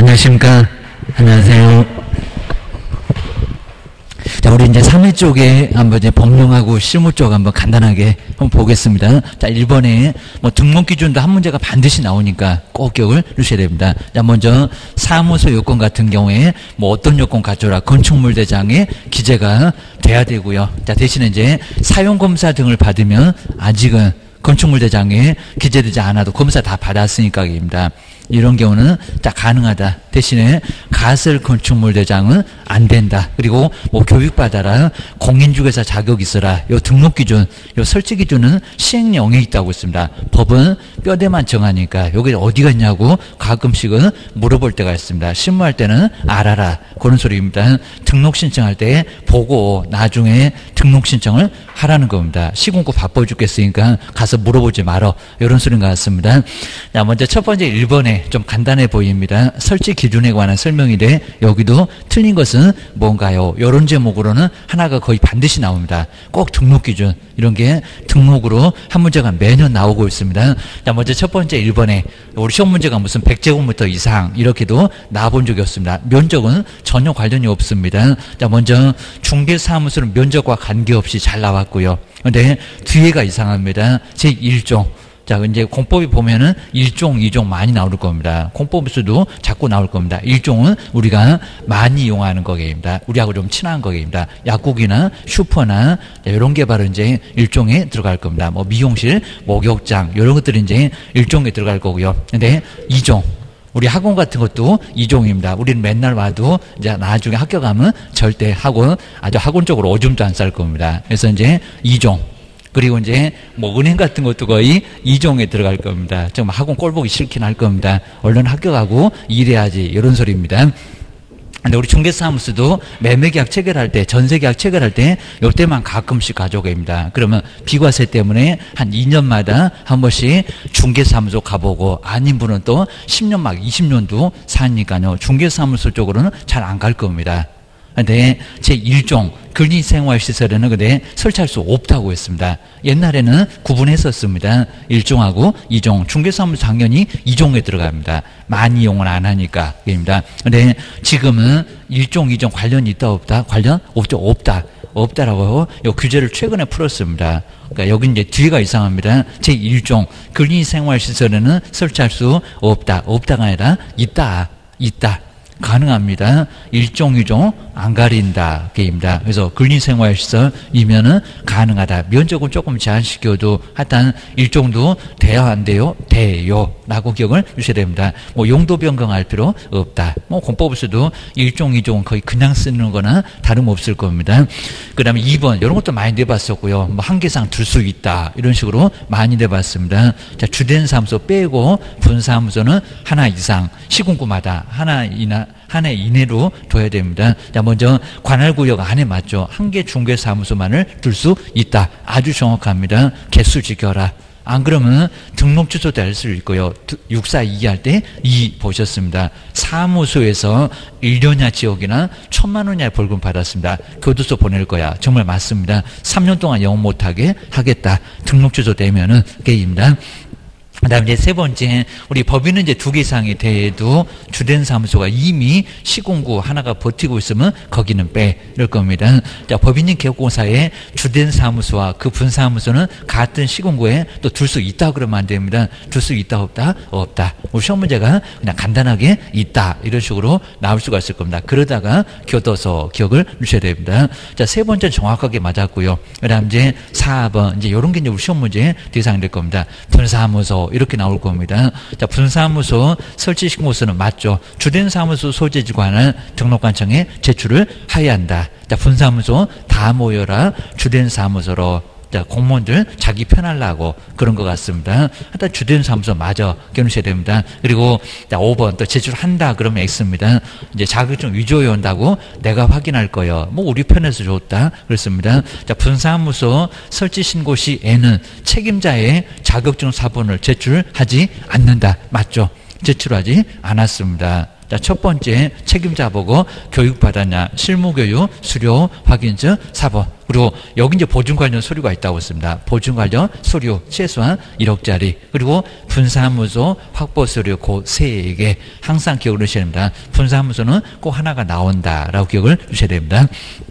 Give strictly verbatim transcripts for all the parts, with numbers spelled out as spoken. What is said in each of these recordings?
안녕하십니까. 안녕하세요. 자, 우리 이제 삼 회 쪽에 한번 이제 법령하고 실무 쪽 한번 간단하게 한번 보겠습니다. 자, 일 번에 뭐 등록 기준도 한 문제가 반드시 나오니까 꼭 기억을 주셔야 됩니다. 자, 먼저 사무소 요건 같은 경우에 뭐 어떤 요건 갖춰라. 건축물 대장에 기재가 돼야 되고요. 자, 대신에 이제 사용검사 등을 받으면 아직은 건축물 대장에 기재되지 않아도 검사 다 받았으니까입니다. 이런 경우는 자 가능하다. 대신에 가설 건축물 대장은 안 된다. 그리고 뭐 교육받아라, 공인중개사 자격 있어라. 요 등록 기준, 요 설치 기준은 시행 영역에 있다고 있습니다. 법은 뼈대만 정하니까 여기 어디가 있냐고 가끔씩은 물어볼 때가 있습니다. 신고할 때는 알아라. 그런 소리입니다. 등록 신청할 때 보고 나중에 등록 신청을 하라는 겁니다. 시공고 바빠 죽겠으니까 가서 물어보지 말어. 이런 소리인 것 같습니다. 자, 먼저 첫 번째 일 번에 좀 간단해 보입니다. 설치 기준에 관한 설명인데 여기도 틀린 것은 뭔가요? 이런 제목으로는 하나가 거의 반드시 나옵니다. 꼭 등록 기준 이런 게 등록으로 한 문제가 매년 나오고 있습니다. 자, 먼저 첫 번째 일 번에 우리 시험 문제가 무슨 백 제곱미터 이상 이렇게도 나와본 적이 없습니다. 면적은 전혀 관련이 없습니다. 자, 먼저 중개사무소는 면적과 관계없이 잘 나왔고요. 근데 뒤에가 이상합니다. 제일 종. 자, 이제 공법이 보면은 일 종, 이 종 많이 나올 겁니다. 공법에서도 자꾸 나올 겁니다. 일 종은 우리가 많이 이용하는 거기입니다. 우리하고 좀 친한 거기입니다. 약국이나 슈퍼나 이런 게 바로 이제 일 종에 들어갈 겁니다. 뭐 미용실, 목욕장 이런 것들이 이제 일 종에 들어갈 거고요. 근데 이 종. 우리 학원 같은 것도 이 종입니다. 우리는 맨날 와도 이제 나중에 학교 가면 절대 학원, 아주 학원 쪽으로 오줌도 안 쌀 겁니다. 그래서 이제 이 종. 그리고 이제 뭐 은행 같은 것도 거의 이 종에 들어갈 겁니다. 좀 학원 꼴 보기 싫긴 할 겁니다. 얼른 학교 가고 일해야지 이런 소리입니다. 근데 우리 중개사무소도 매매계약 체결할 때, 전세계약 체결할 때 이때만 가끔씩 가져갑니다. 그러면 비과세 때문에 한 이 년마다 한 번씩 중개사무소 가보고 아닌 분은 또 십 년 막 이십 년도 사니까요. 중개사무소 쪽으로는 잘 안 갈 겁니다. 근데 제일 종 근린생활시설에는 근데 설치할 수 없다고 했습니다. 옛날에는 구분했었습니다. 일 종하고 이 종. 중개사무소 당연히 이 종에 들어갑니다. 많이 이용을 안 하니까. 입니다. 근데 지금은 일 종, 이 종 관련이 있다 없다? 관련 없죠. 없다. 없다라고 요 규제를 최근에 풀었습니다. 그러니까 여기 이제 뒤가 이상합니다. 제일 종 근린생활시설에는 설치할 수 없다. 없다가 아니라 있다. 있다. 가능합니다. 일 종, 이 종 안 가린다. 게임이다. 그래서 근린생활시설이면은 가능하다. 면적은 조금 제한시켜도 하여튼 일 종도 돼야 안 돼요? 돼요. 라고 기억을 주셔야 됩니다. 뭐 용도 변경할 필요 없다. 뭐 공법에서도 일 종, 이 종은 거의 그냥 쓰는 거나 다름없을 겁니다. 그 다음에 이 번, 이런 것도 많이 내봤었고요. 뭐 한계상 둘 수 있다. 이런 식으로 많이 내봤습니다. 자, 주된 사무소 빼고 분사무소는 하나 이상, 시군구마다 하나 이나, 한 해 이내로 둬야 됩니다. 자, 먼저 관할구역 안에 맞죠. 한 개 중개사무소만을 둘 수 있다. 아주 정확합니다. 개수 지켜라. 안 그러면 등록 취소도 할 수 있고요. 육사이기 할 때 이 보셨습니다. 사무소에서 일 년야 지역이나 천만 원야 벌금 받았습니다. 교도소 보낼 거야. 정말 맞습니다. 삼 년 동안 영업 못하게 하겠다. 등록 취소되면은 게임입니다. 그 다음에 이제 세 번째, 우리 법인은 이제 두 개 이상이 돼도 주된 사무소가 이미 시공구 하나가 버티고 있으면 거기는 빼. 이럴 겁니다. 자, 법인인 개업공사에 주된 사무소와 그 분사무소는 같은 시공구에 또 둘 수 있다 그러면 안 됩니다. 둘 수 있다, 없다? 없다. 우리 시험 문제가 그냥 간단하게 있다. 이런 식으로 나올 수가 있을 겁니다. 그러다가 교도소 기억을 주셔야 됩니다. 자, 세 번째 정확하게 맞았고요. 그 다음 이제 사 번, 이제 이런 게 이제 우리 시험 문제 대상이 될 겁니다. 분사무소. 이렇게 나올 겁니다. 자, 분사무소 설치 신고서는 맞죠. 주된 사무소 소재지관을 등록관청에 제출을 해야 한다. 자, 분사무소 다 모여라. 주된 사무소로. 자, 공무원들 자기 편하려고 그런 것 같습니다. 하여튼 주된 사무소 맞아. 겨누셔야 됩니다. 그리고 자, 오 번 또 제출한다 그러면 X입니다. 이제 자격증 위조해 온다고 내가 확인할 거예요. 뭐 우리 편에서 좋다. 그렇습니다. 자, 분사무소 설치 신고 시 N은 책임자의 자격증 사본을 제출하지 않는다. 맞죠? 제출하지 않았습니다. 자, 첫 번째 책임자 보고 교육받았냐, 실무교육, 수료, 확인증, 사 번. 그리고 여기 이제 보증 관련 서류가 있다고 했습니다. 보증 관련 서류 최소한 일억짜리. 그리고 분사무소 확보 서류 그 세 개 항상 기억을 하셔야 됩니다. 분사무소는 꼭 하나가 나온다라고 기억을 하셔야 됩니다.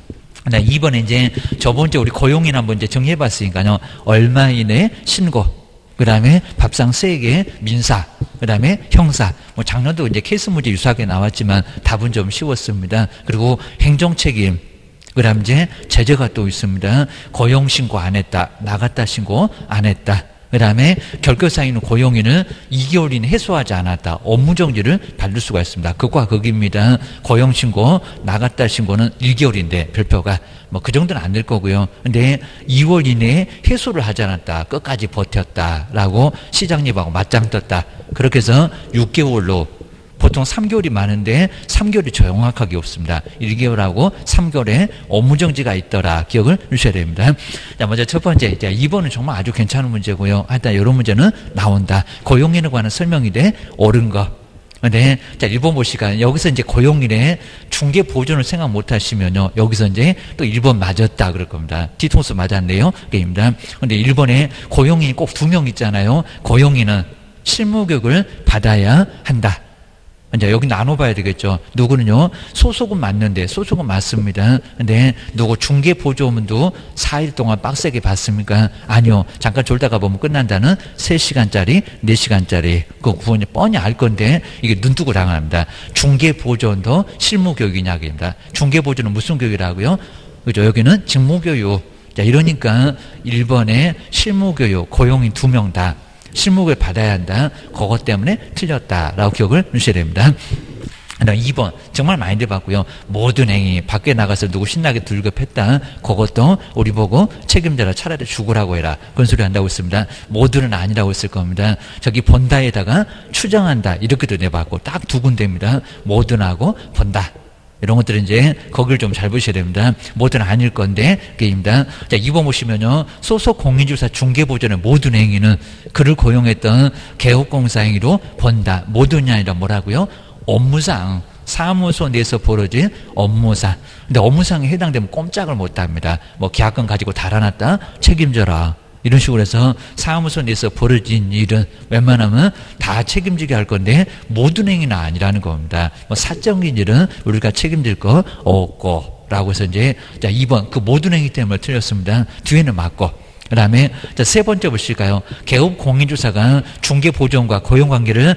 네, 이번에 이제 저번주에 우리 고용인 한번 이제 정리해 봤으니까요. 얼마 이내 신고, 그 다음에 밥상 세 개, 민사, 그 다음에 형사. 뭐 작년도 이제 케이스 문제 유사하게 나왔지만 답은 좀 쉬웠습니다. 그리고 행정책임, 그 다음 이제 제재가 또 있습니다. 고용신고 안 했다, 나갔다 신고 안 했다. 그 다음에 결격사유는 고용인을 이 개월 이내 해소하지 않았다. 업무정지를 받을 수가 있습니다. 극과 극입니다. 고용신고, 나갔다 신고는 일 개월인데 별표가 뭐 그 정도는 안 될 거고요. 근데 이 월 이내에 해소를 하지 않았다. 끝까지 버텼다라고 시장님하고 맞짱 떴다. 그렇게 해서 육 개월로 보통 삼 개월이 많은데 삼 개월이 정확하게 없습니다. 일 개월하고 삼 개월에 업무정지가 있더라. 기억을 주셔야 됩니다. 자, 먼저 첫 번째. 자, 이 번은 정말 아주 괜찮은 문제고요. 하여튼 이런 문제는 나온다. 고용인에 관한 설명이 돼 옳은 거. 네. 자, 일 번 보시니까 여기서 이제 고용인의 중개 보존을 생각 못 하시면요. 여기서 이제 또 일 번 맞았다 그럴 겁니다. 뒤통수 맞았네요. 그입니다. 근데 일 번에 고용인이 꼭 두 명 있잖아요. 고용인은 실무교육을 받아야 한다. 이제 여기 나눠봐야 되겠죠. 누구는요, 소속은 맞는데, 소속은 맞습니다. 근데 누구 중개 보조문도 사 일 동안 빡세게 받습니까? 아니요. 잠깐 졸다가 보면 끝난다는 세 시간짜리, 네 시간짜리. 그 구원이 뻔히 알 건데, 이게 눈뜨고 당합니다. 중개 보조원도 실무교육이냐입니다. 중개 보조는 무슨 교육이라고요? 그죠? 여기는 직무교육. 자, 이러니까 일 번에 실무교육, 고용인 두 명 다. 실무를 받아야 한다. 그것 때문에 틀렸다라고 기억을 주셔야 됩니다. 이 번 정말 많이 들어봤고요. 모든 행위 밖에 나가서 누구 신나게 들급했다. 그것도 우리 보고 책임자라 차라리 죽으라고 해라. 그런 소리 한다고 했습니다. 모두는 아니라고 했을 겁니다. 저기 본다에다가 추정한다 이렇게도 내봤고 딱 두 군데입니다. 모두하고 본다. 이런 것들은 이제 거기를 좀 잘 보셔야 됩니다. 뭐든 아닐 건데 그게입니다. 자, 이 번 보시면요. 소속 공인주사 중개보전의 모든 행위는 그를 고용했던 개업공사 행위로 본다. 모든이 아니라 뭐라고요? 업무상 사무소 내에서 벌어진 업무상. 근데 업무상에 해당되면 꼼짝을 못합니다. 뭐 계약금 가지고 달아났다 책임져라. 이런 식으로 해서 사무소 내에서 벌어진 일은 웬만하면 다 책임지게 할 건데 모든 행위는 아니라는 겁니다. 뭐 사적인 일은 우리가 책임질 거 없고 라고 해서 이제 자 이 번 그 모든 행위 때문에 틀렸습니다. 뒤에는 맞고. 그 다음에 세 번째 보실까요? 개업 공인주사가 중개보존과 고용관계를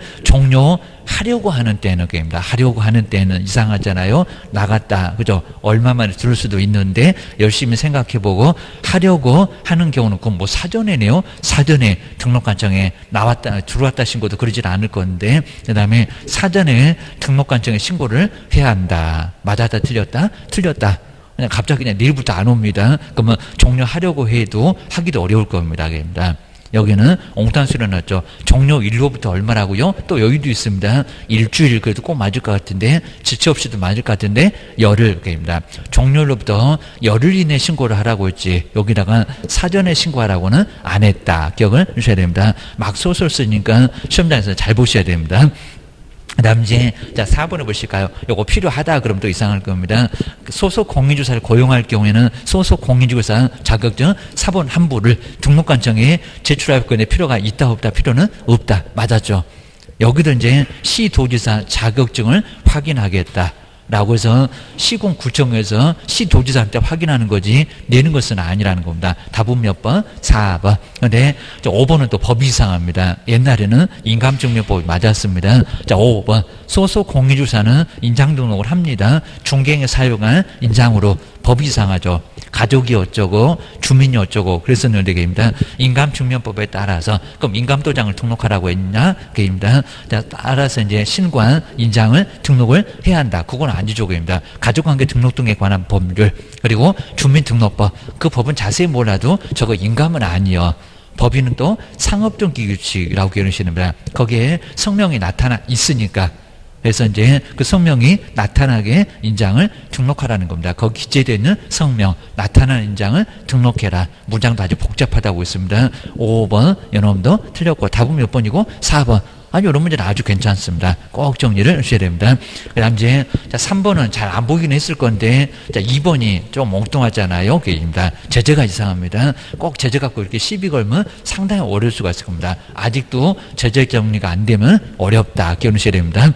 종료하려고 하는 때는 그입니다. 하려고 하는 때는 이상하잖아요. 나갔다. 그죠? 얼마만에 들을 수도 있는데 열심히 생각해보고 하려고 하는 경우는 그건 뭐 사전에네요. 사전에 등록관청에 나왔다, 들어왔다 신고도 그러질 않을 건데 그 다음에 사전에 등록관청에 신고를 해야 한다. 맞았다, 틀렸다? 틀렸다. 그냥 갑자기 그냥 내일부터 안 옵니다. 그러면 종료하려고 해도 하기도 어려울 겁니다. 여기는 옹탄 수련 났죠. 종료일로부터 얼마라고요? 또 여기도 있습니다. 일주일 그래도 꼭 맞을 것 같은데 지체 없이도 맞을 것 같은데 열흘입니다. 종료일로부터 열흘 이내 신고를 하라고 했지 여기다가 사전에 신고하라고는 안 했다. 기억을 주셔야 됩니다. 막 소설 쓰니까 시험장에서 잘 보셔야 됩니다. 그 다음 이제, 자, 사 번을 보실까요? 요거 필요하다 그러면 또 이상할 겁니다. 소속 공인주사를 고용할 경우에는 소속 공인주사 자격증 사 번 한부를 등록관청에 제출할 건데 필요가 있다 없다 필요는 없다. 맞았죠? 여기도 이제 시도지사 자격증을 확인하겠다. 라고 해서 시공구청에서 시도지사한테 확인하는 거지 내는 것은 아니라는 겁니다. 답은 몇 번? 사 번. 근데 오 번은 또 법이 이상합니다. 옛날에는 인감증명법이 맞았습니다. 자, 오 번. 소속 공인주사는 인장 등록을 합니다. 중개행에 사용한 인장으로 법이 이상하죠. 가족이 어쩌고 주민이 어쩌고 그랬었는데 그입니다. 인감증명법에 따라서 그럼 인감도장을 등록하라고 했냐? 그입니다. 자, 따라서 이제 신관 인장을 등록을 해야 한다. 그건 안지조교입니다. 가족관계 등록 등에 관한 법률 그리고 주민등록법 그 법은 자세히 몰라도 저거 인감은 아니요. 법인은 또 상업등기규칙이라고 기억하시는 겁니다. 거기에 성명이 나타나 있으니까 그래서 이제 그 성명이 나타나게 인장을 등록하라는 겁니다. 거기 기재되어 있는 성명, 나타나는 인장을 등록해라. 문장도 아주 복잡하다고 있습니다. 오 번, 연놈도 틀렸고, 답은 몇 번이고? 사 번. 아주 이런 문제는 아주 괜찮습니다. 꼭 정리를 하셔야 됩니다. 그 다음 이제, 자, 삼 번은 잘 안 보이긴 했을 건데, 자, 이 번이 좀 엉뚱하잖아요. 그입니다. 제재가 이상합니다. 꼭 제재 갖고 이렇게 시비 걸면 상당히 어려울 수가 있을 겁니다. 아직도 제재 정리가 안 되면 어렵다. 기억하셔야 됩니다.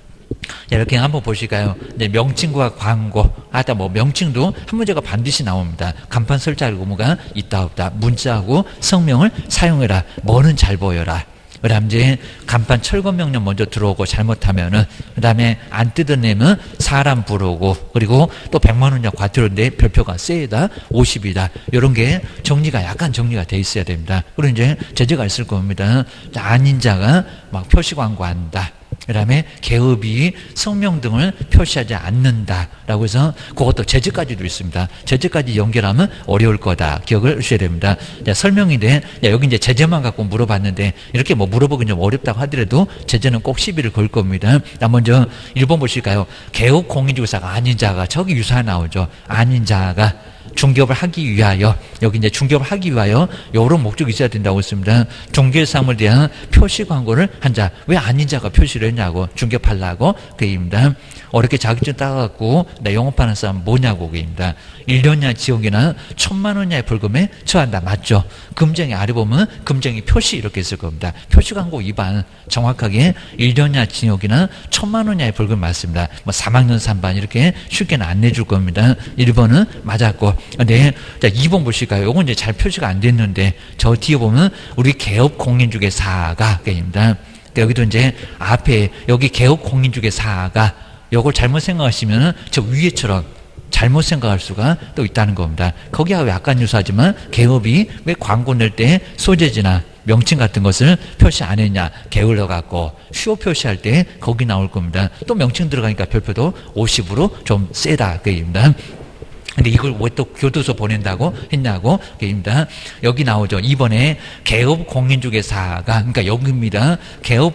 이렇게 한번 보실까요? 이제 명칭과 광고. 아까 뭐 명칭도 한 문제가 반드시 나옵니다. 간판 설치할 의무가 있다 없다. 문자하고 성명을 사용해라. 뭐는 잘 보여라. 그 다음 이제 간판 철거 명령 먼저 들어오고 잘못하면은 그 다음에 안 뜯어내면 사람 부르고 그리고 또 백만 원이냐 과태료인데 별표가 세다 오십이다 이런 게 정리가 약간 정리가 돼 있어야 됩니다. 그리고 이제 제재가 있을 겁니다. 아닌 자가 막 표시 광고한다. 그 다음에 개업이 성명 등을 표시하지 않는다라고 해서 그것도 제재까지도 있습니다. 제재까지 연결하면 어려울 거다. 기억을 하셔야 됩니다. 자, 설명인데 야, 여기 이제 제재만 갖고 물어봤는데 이렇게 뭐 물어보기 좀 어렵다고 하더라도 제재는 꼭 시비를 걸 겁니다. 자, 먼저 일 번 보실까요? 개업 공인중개사가 아닌 자가 저기 유사 나오죠. 아닌 자가 중개업을 하기 위하여 여기 이제 중개업을 하기 위하여 여러 목적이 있어야 된다고 했습니다. 중개사업에 대한 표시 광고를 한 자. 왜 아닌 자가 표시를 했냐고. 중개업하려고 그입니다. 어렵게 자격증 따갖고 나 영업하는 사람 뭐냐고 그입니다. 일 년이나 지역이나 천만 원 이하의 벌금에 처한다. 맞죠? 금쟁이 아래 보면 금쟁이 표시 이렇게 있을 겁니다. 표시 광고 위반 정확하게 일 년이나 징역이나 천만 원 이하의 벌금 맞습니다. 뭐 삼 학년 삼 반 이렇게 쉽게는 안 내줄 겁니다. 일 번은 맞았고. 네. 자, 이 번 보실까요? 요건 이제 잘 표시가 안 됐는데 저 뒤에 보면 우리 개업 공인중개사가 입니다. 여기도 이제 앞에 여기 개업 공인중개사가 요걸 잘못 생각하시면 저 위에처럼 잘못 생각할 수가 또 있다는 겁니다. 거기하고 약간 유사하지만 개업이 왜 광고 낼 때 소재지나 명칭 같은 것을 표시 안 했냐 게을러 갖고 수요 표시할 때 거기 나올 겁니다. 또 명칭 들어가니까 별표도 오십으로 좀 세다 그입니다. 근데 이걸 왜 또 교도소 보낸다고 했냐고 그입니다. 여기 나오죠. 이번에 개업 공인중개사가 그러니까 여기입니다. 개업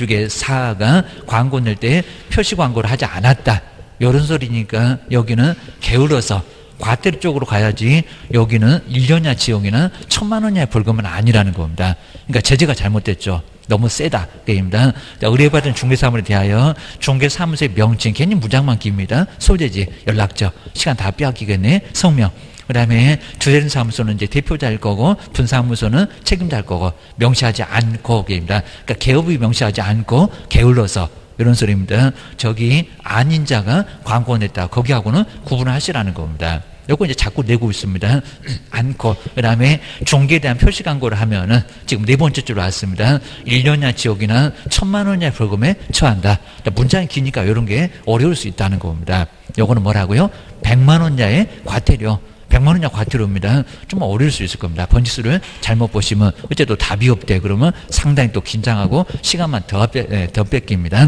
공인중개사가 광고 낼 때 표시 광고를 하지 않았다. 이런 소리니까 여기는 게을러서 과태료 쪽으로 가야지 여기는 일 년이나 지역이나 천만 원 이하의 벌금은 아니라는 겁니다. 그러니까 제재가 잘못됐죠. 너무 세다. 게임다. 의뢰받은 중개사무에 대하여 중개사무소의 명칭, 괜히 무장만 깁니다. 소재지, 연락처, 시간 다 빼앗기겠네. 성명. 그 다음에 주재련 사무소는 이제 대표자일 거고, 분사무소는 책임자일 거고, 명시하지 않고, 게임다. 그러니까 개업이 명시하지 않고, 게을러서. 이런 소리입니다. 저기 아닌 자가 광고 냈다. 거기하고는 구분을 하시라는 겁니다. 요거 이제 자꾸 내고 있습니다. 않고. 그 다음에 중개에 대한 표시 광고를 하면은 지금 네 번째 줄 왔습니다. 일 년이나 지역이나 천만 원 이하의 벌금에 처한다. 문장이 기니까 이런 게 어려울 수 있다는 겁니다. 요거는 뭐라고요? 백만 원 이하의 과태료. 백만 원 이하 과태료입니다. 좀 어려울 수 있을 겁니다. 번지수를 잘못 보시면 어째도 답이 없대. 그러면 상당히 또 긴장하고 시간만 더, 뺏, 더 뺏깁니다.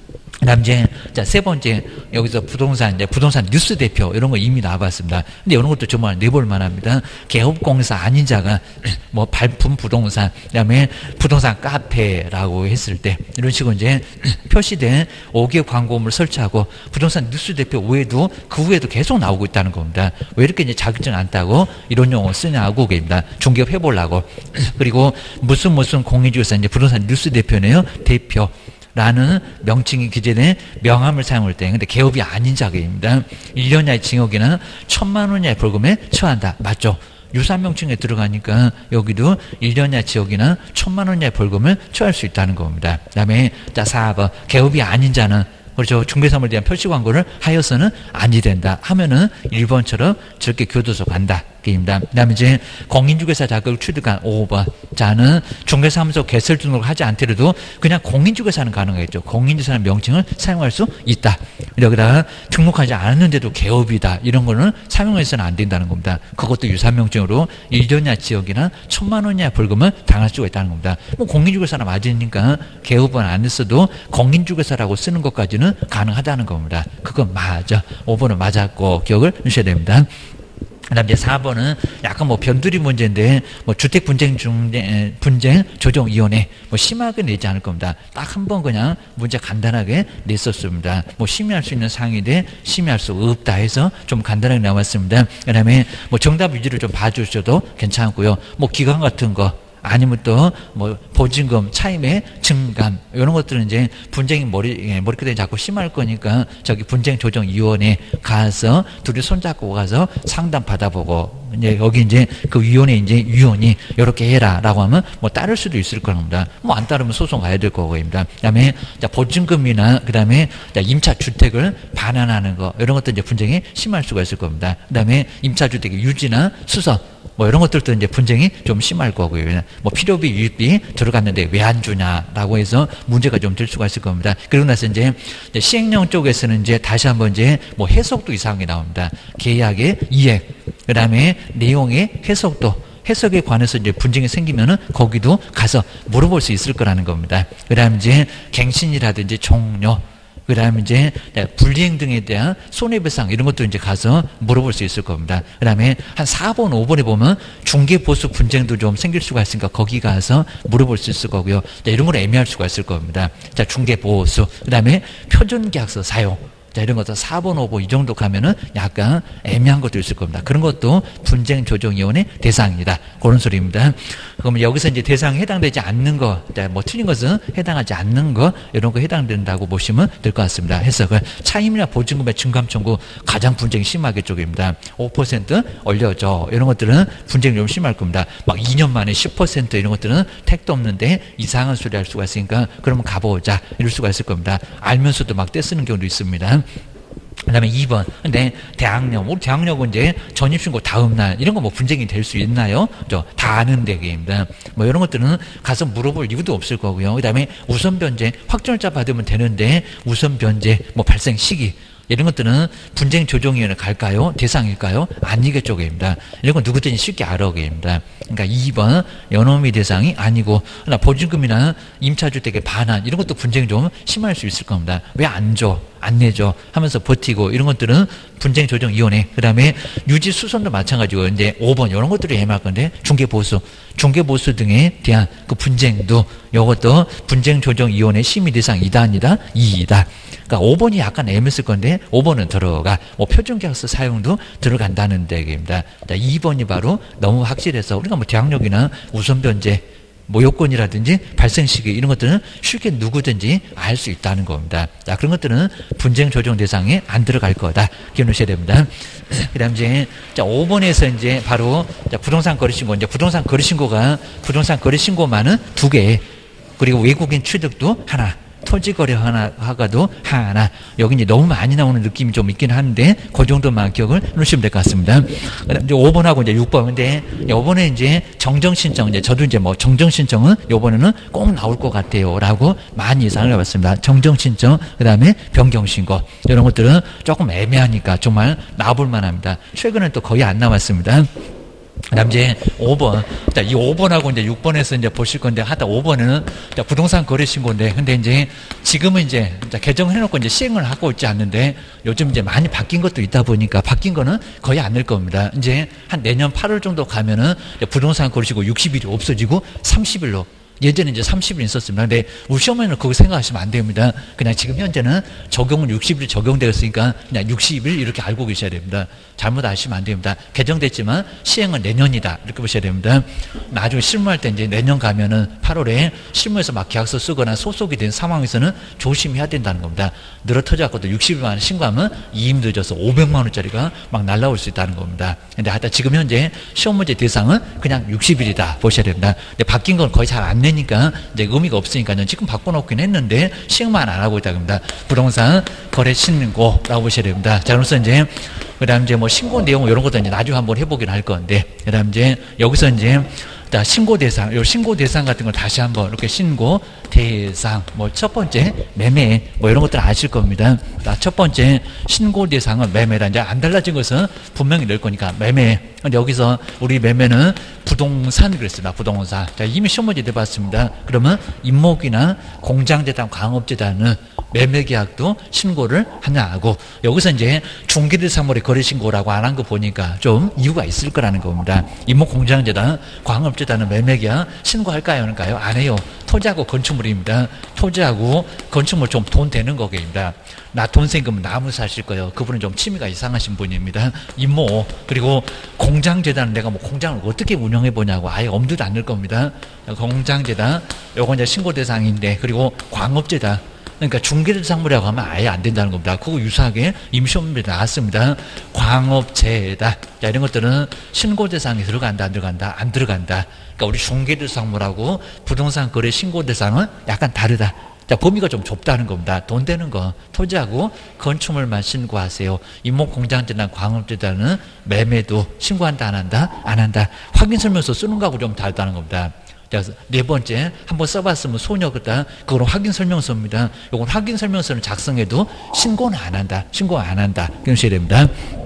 그 다음 이제, 자, 세 번째, 여기서 부동산, 이제 부동산 뉴스 대표, 이런 거 이미 나와봤습니다. 근데 이런 것도 정말 내볼 만합니다. 개업공사 아닌 자가, 뭐, 발품 부동산, 그 다음에 부동산 카페라고 했을 때, 이런 식으로 이제 표시된 오 개 광고물을 설치하고, 부동산 뉴스 대표 외에도, 그 외에도 계속 나오고 있다는 겁니다. 왜 이렇게 이제 자격증 안 따고, 이런 용어 쓰냐고, 그입니다. 중개업 해보려고. 그리고 무슨 무슨 공인중개사, 이제 부동산 뉴스 대표네요. 대표. 라는 명칭이 기재된 명함을 사용할 때, 근데 개업이 아닌 자격입니다. 일 년 이하의 징역이나 천만 원 이하의 벌금에 처한다. 맞죠? 유사한 명칭에 들어가니까 여기도 일 년 이하 지역이나 천만 원 이하의 벌금을 처할 수 있다는 겁니다. 그 다음에 자, 사 번. 개업이 아닌 자는 그렇죠. 중개사무에 대한 표시 광고를 하여서는 아니 된다 하면은 일 번처럼 저렇게 교도소 간다. 입니다. 그 다음에 이제 공인중개사 자격을 취득한 오 번. 자는 중개사무소 개설 등록을 하지 않더라도 그냥 공인중개사는 가능하겠죠. 공인중개사는 명칭을 사용할 수 있다. 여기다가 등록하지 않았는데도 개업이다. 이런 거는 사용해서는 안 된다는 겁니다. 그것도 유사명칭으로 일 년 이하 지역이나 천만 원 이하 벌금을 당할 수가 있다는 겁니다. 뭐 공인중개사나 맞으니까 개업은 안 했어도 공인중개사라고 쓰는 것까지는 가능하다는 겁니다. 그건 맞아. 오 번은 맞았고 기억을 하셔야 됩니다. 그 다음 이제 사 번은 약간 뭐 변두리 문제인데, 뭐 주택 분쟁 중재, 분쟁 조정위원회, 뭐 심하게 내지 않을 겁니다. 딱 한 번 그냥 문제 간단하게 냈었습니다. 뭐 심의할 수 있는 사항인데 심의할 수 없다 해서 좀 간단하게 나왔습니다. 그 다음에 뭐 정답 위주로 좀 봐주셔도 괜찮고요. 뭐 기간 같은 거, 아니면 또 뭐 보증금 차임의 증감 이런 것들은 이제 분쟁이 머리 머리끝에 자꾸 심할 거니까 저기 분쟁조정위원회 가서 둘이 손잡고 가서 상담 받아보고 이제 여기 이제 그 위원회 이제 위원이 이렇게 해라라고 하면 뭐 따를 수도 있을 겁니다. 뭐 안 따르면 소송 가야 될 거고입니다. 그다음에 자, 보증금이나 그다음에 자, 임차 주택을 반환하는 거 이런 것도 이제 분쟁이 심할 수가 있을 겁니다. 그다음에 임차 주택의 유지나 수서 뭐 이런 것들도 이제 분쟁이 좀 심할 거고요. 뭐 필요비 유입비 들어갔는데 왜 안 주냐라고 해서 문제가 좀 될 수가 있을 겁니다. 그러고 나서 이제 시행령 쪽에서는 이제 다시 한번 이제 뭐 해석도 이상한 게 나옵니다. 계약의 이액, 그다음에 내용의 해석도 해석에 관해서 이제 분쟁이 생기면은 거기도 가서 물어볼 수 있을 거라는 겁니다. 그다음 이제 갱신이라든지 종료, 그 다음에 이제 불이행 등에 대한 손해배상 이런 것도 이제 가서 물어볼 수 있을 겁니다. 그 다음에 한 사 번, 오 번에 보면 중개보수 분쟁도 좀 생길 수가 있으니까 거기 가서 물어볼 수 있을 거고요. 이런 걸 애매할 수가 있을 겁니다. 자, 중개보수, 그 다음에 표준계약서 사용. 자, 이런 것도 사 번, 오 번 이 정도 가면은 약간 애매한 것도 있을 겁니다. 그런 것도 분쟁조정위원회 대상이다. 그런 소리입니다. 그러면 여기서 이제 대상에 해당되지 않는 거, 뭐 틀린 것은 해당하지 않는 거, 이런 거 해당된다고 보시면 될 것 같습니다. 해석을. 차임이나 보증금의 증감 청구 가장 분쟁이 심하게 쪽입니다. 오 퍼센트 올려줘. 이런 것들은 분쟁이 좀 심할 겁니다. 막 이 년 만에 십 퍼센트 이런 것들은 택도 없는데 이상한 소리 할 수가 있으니까 그러면 가보자. 이럴 수가 있을 겁니다. 알면서도 막 떼쓰는 경우도 있습니다. 그 다음에 이 번. 근데 대학력, 우리 대학력은 이제 전입신고 다음날, 이런 거 뭐 분쟁이 될 수 있나요? 저, 다 아는 대개입니다. 뭐 이런 것들은 가서 물어볼 이유도 없을 거고요. 그 다음에 우선 변제, 확정일자 받으면 되는데, 우선 변제, 뭐 발생 시기, 이런 것들은 분쟁 조정위원회 갈까요? 대상일까요? 아니겠죠, 입니다. 이런 건 누구든지 쉽게 알아오게입니다. 그러니까 이 번 연호미 대상이 아니고, 그러나 보증금이나 임차주택의 반환 이런 것도 분쟁이 좀 심할 수 있을 겁니다. 왜 안 줘? 안 내줘? 하면서 버티고 이런 것들은 분쟁조정위원회. 그 다음에 유지수선도 마찬가지고 이제 오 번 이런 것들이 애매할 건데 중개보수, 중개보수 등에 대한 그 분쟁도 이것도 분쟁조정위원회 심의 대상 이다 아니다? 이이다. 그러니까 오 번이 약간 애매했을 건데 오 번은 들어가. 뭐 표준계약서 사용도 들어간다는 얘기입니다. 이 번이 바로 너무 확실해서 우리가 뭐 대학력이나 우선변제 뭐 요건이라든지 발생 시기 이런 것들은 쉽게 누구든지 알 수 있다는 겁니다. 자, 그런 것들은 분쟁 조정 대상에 안 들어갈 거다. 기억하셔야 됩니다. 그 다음 이제, 자, 오 번에서 이제 바로, 자, 부동산 거래신고, 이제 부동산 거래신고가, 부동산 거래신고만은 두 개, 그리고 외국인 취득도 하나, 토지거래 하나, 하가도 하나. 여기 이제 너무 많이 나오는 느낌이 좀 있긴 한데, 그 정도만 기억을 해놓으시면 될 것 같습니다. 그 다음 이제 오 번하고 이제 육 번. 근데, 요번에 이제 정정신청, 이제 저도 이제 뭐 정정신청은 요번에는 꼭 나올 것 같아요. 라고 많이 예상을 해봤습니다. 정정신청, 그 다음에 변경신고. 이런 것들은 조금 애매하니까 정말 나와볼 만합니다. 최근엔 또 거의 안 나왔습니다. 그 다음 이제 오 번. 자, 이 오 번하고 이제 육 번에서 이제 보실 건데, 하다 오 번은 자, 부동산 거래 신고인데, 근데 이제 지금은 이제 자, 개정을 해놓고 이제 시행을 하고 있지 않는데, 요즘 이제 많이 바뀐 것도 있다 보니까 바뀐 거는 거의 안 될 겁니다. 이제 한 내년 팔월 정도 가면은 부동산 거래 신고 육십 일이 없어지고 삼십 일로. 예전에 이제 삼십 일 있었습니다. 근데 우리 시어머니는 그거 생각하시면 안 됩니다. 그냥 지금 현재는 적용은 육십 일 적용되었으니까 그냥 육십 일 이렇게 알고 계셔야 됩니다. 잘못 아시면 안 됩니다. 개정됐지만 시행은 내년이다. 이렇게 보셔야 됩니다. 나중에 실무할 때 이제 내년 가면은 팔월에 실무에서 막 계약서 쓰거나 소속이 된 상황에서는 조심해야 된다는 겁니다. 늘어 터져갖고도 육십 일만 신고하면 이임 늦어서 오백만 원짜리가 막 날라올 수 있다는 겁니다. 근데 하여튼 지금 현재 시험 문제 대상은 그냥 육십 일이다. 보셔야 됩니다. 근데 바뀐 건 거의 잘 안 내. 니까 이제 의미가 없으니까요. 지금 바꿔놓긴 했는데 시행만 안 하고 있다 겁니다. 부동산 거래 신고라고 보셔야 됩니다. 자, 그래서 이제 그다음 이제 뭐 신고 내용 이런 것도 이제 나중에 한번 해보긴 할 건데, 그다음 이제 여기서 이제 자, 신고 대상, 요 신고 대상 같은 걸 다시 한번 이렇게 신고 대상, 뭐 첫 번째 매매, 뭐 이런 것들 아실 겁니다. 자, 첫 번째 신고 대상은 매매다. 이제 안 달라진 것은 분명히 낼 거니까 매매. 근데 여기서 우리 매매는 부동산 그랬습니다. 부동산. 자, 이미 시험 문제 내봤습니다. 그러면 임목이나 공장재단, 광업재단은 매매계약도 신고를 하냐 하고, 여기서 이제 중개대상물의 거래신고라고 안 한 거 보니까 좀 이유가 있을 거라는 겁니다. 임목공장재단, 광업재단은 매매계약 신고할까요? 할까요? 안 해요. 토지하고 건축물 건축물입니다. 토지하고 건축물 좀 돈 되는 거입니다. 나 돈 생기면 나무 사실 거예요. 그분은 좀 취미가 이상하신 분입니다. 임모. 그리고 공장재단, 내가 뭐 공장을 어떻게 운영해 보냐고 아예 엄두도 안 낼 겁니다. 공장재단, 요건 이제 신고 대상인데, 그리고 광업재단. 그러니까 중개대상물이라고 하면 아예 안 된다는 겁니다. 그거 유사하게 임시험문에 나왔습니다. 광업재단. 자, 이런 것들은 신고 대상에 들어간다, 안 들어간다, 안 들어간다. 그러니까 우리 중개대상물하고 부동산 거래 신고 대상은 약간 다르다. 자, 범위가 좀 좁다는 겁니다. 돈 되는 거, 토지하고 건축물만 신고하세요. 임목공장재단, 광업재단은 매매도 신고한다, 안 한다? 안 한다. 확인설명서 쓰는 거하고 좀 다르다는 겁니다. 자, 네 번째, 한번 써봤으면 소녀거다. 그건 확인설명서입니다. 이건 확인설명서는 작성해도 신고는 안 한다. 신고 안 한다. 그러셔야 됩니다.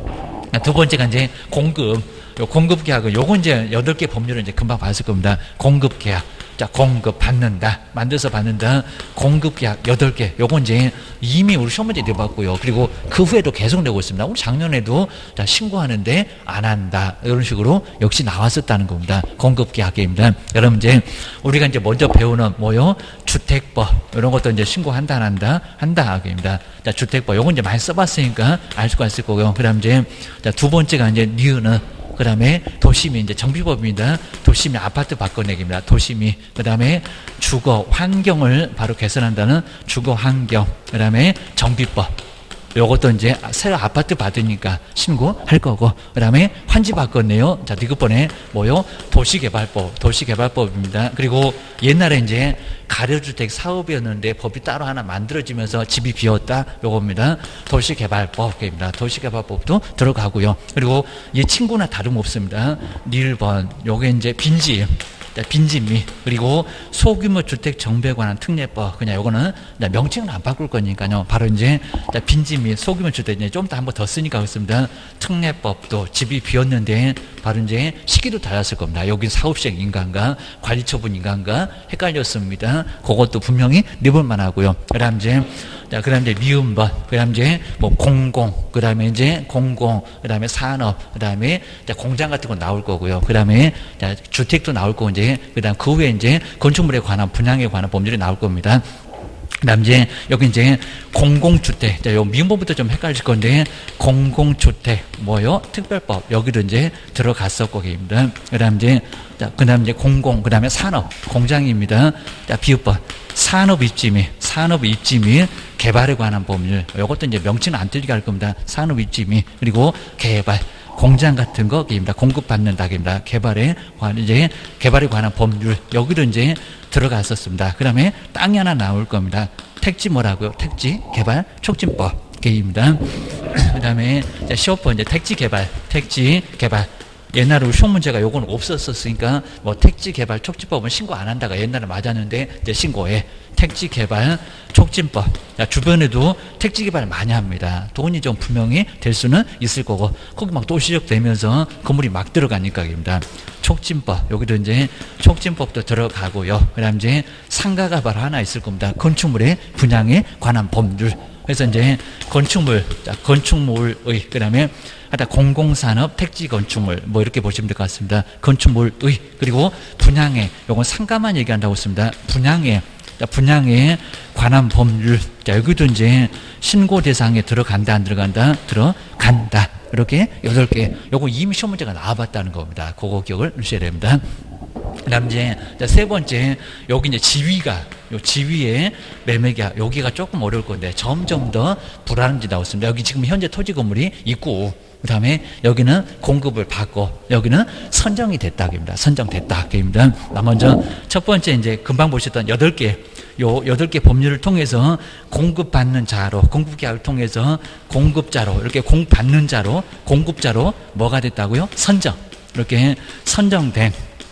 두 번째가 이제 공급. 요 공급계약은 요건 이제 여덟 개 법률을 이제 금방 봤을 겁니다. 공급계약. 자, 공급 받는다. 만들어서 받는다. 공급계약 여덟 개. 요건 이제 이미 우리 시험 문제 내봤고요. 그리고 그 후에도 계속 내고 있습니다. 우리 작년에도 자, 신고하는데 안 한다. 이런 식으로 역시 나왔었다는 겁니다. 공급계약입니다. 여러분 이제 우리가 이제 먼저 배우는 뭐요? 주택법. 이런 것도 이제 신고한다, 안 한다? 한다. 하기입니다. 자, 주택법. 요건 이제 많이 써봤으니까 알 수가 있을 거고요. 그 다음 이제 자, 두 번째가 이제 니은은 그 다음에 도심이 이제 정비법입니다. 도심이 아파트 바꿔내기입니다. 도심이. 그 다음에 주거 환경을 바로 개선한다는 주거 환경. 그 다음에 정비법. 요것도 이제 새로 아파트 받으니까 신고할 거고. 그 다음에 환지 바꿨네요. 자, 디귿번에 뭐요? 도시개발법. 도시개발법입니다. 그리고 옛날에 이제 가려주택 사업이었는데 법이 따로 하나 만들어지면서 집이 비었다. 요겁니다. 도시개발법입니다. 도시개발법도 들어가고요. 그리고 얘 친구나 다름없습니다. 일 번. 요게 이제 빈지. 빈집미. 그리고 소규모 주택 정비에 관한 특례법. 그냥 요거는 명칭은 안 바꿀 거니까요. 바로 이제 빈집미, 소규모 주택 이제 좀 더 한 번 더 쓰니까 그렇습니다. 특례법도 집이 비었는데 바로 이제 시기도 달랐을 겁니다. 여기 사업시행 인간과 관리처분 인간과 헷갈렸습니다. 그것도 분명히 내볼만 하고요. 그 다음 이제 자, 그 다음 이제 미음번, 그 다음 이제 뭐 공공, 그 다음에 이제 공공, 그 다음에 산업, 그 다음에 공장 같은 거 나올 거고요. 그 다음에 주택도 나올 거고, 이제, 그 다음 그 후에 이제 건축물에 관한 분양에 관한 법률이 나올 겁니다. 그 다음 이제 여기 이제 공공주택, 자, 요 미음법부터 좀 헷갈릴 건데, 공공주택, 뭐요? 특별법, 여기도 이제 들어갔었고, 입니다. 그 다음 이제, 자, 그 다음 이제 공공, 그 다음에 산업, 공장입니다. 자, 비읍법. 산업 입지 및, 산업 입지 및 개발에 관한 법률. 이것도 이제 명칭은 안 틀리게 할 겁니다. 산업 입지 및, 그리고 개발. 공장 같은 거, 입니다. 공급받는다입니다. 개발에 관한, 이제, 개발에 관한 법률. 여기도 이제 들어갔었습니다. 그 다음에 땅이 하나 나올 겁니다. 택지 뭐라고요? 택지 개발 촉진법. 입니다. 그 다음에 시오퍼 이제 택지 개발, 택지 개발. 옛날에 시험 문제가 요건 없었었으니까 뭐 택지 개발 촉진법은 신고 안 한다가 옛날에 맞았는데 이제 신고해. 택지 개발 촉진법. 야, 주변에도 택지 개발 많이 합니다. 돈이 좀 분명히 될 수는 있을 거고 거기 막 도시적 되면서 건물이 막 들어가니까입니다. 촉진법. 여기도 이제 촉진법도 들어가고요. 그다음 이제 상가가 바로 하나 있을 겁니다. 건축물의 분양에 관한 법률. 그래서 이제 건축물, 자, 건축물의, 그 다음에 하여튼 공공산업, 택지 건축물, 뭐 이렇게 보시면 될 것 같습니다. 건축물의, 그리고 분양에, 요건 상가만 얘기한다고 했습니다. 분양에, 자, 분양에 관한 법률. 자, 여기도 이제 신고 대상에 들어간다, 안 들어간다? 들어간다. 이렇게 여덟 개. 요거 이미 시험 문제가 나와봤다는 겁니다. 그거 기억을 하셔야 됩니다. 그 다음 이제 세 번째, 여기 이제 지위가, 요 지위의 매매계약, 여기가 조금 어려울 건데 점점 더 불안한 지 나왔습니다. 여기 지금 현재 토지 건물이 있고, 그 다음에 여기는 공급을 받고, 여기는 선정이 됐다입니다. 선정됐다입니다. 먼저 첫 번째 이제 금방 보셨던 여덟 개, 요 여덟 개 법률을 통해서 공급받는 자로, 공급계약을 통해서 공급자로, 이렇게 공받는 자로, 공급자로 뭐가 됐다고요? 선정. 이렇게 선정된,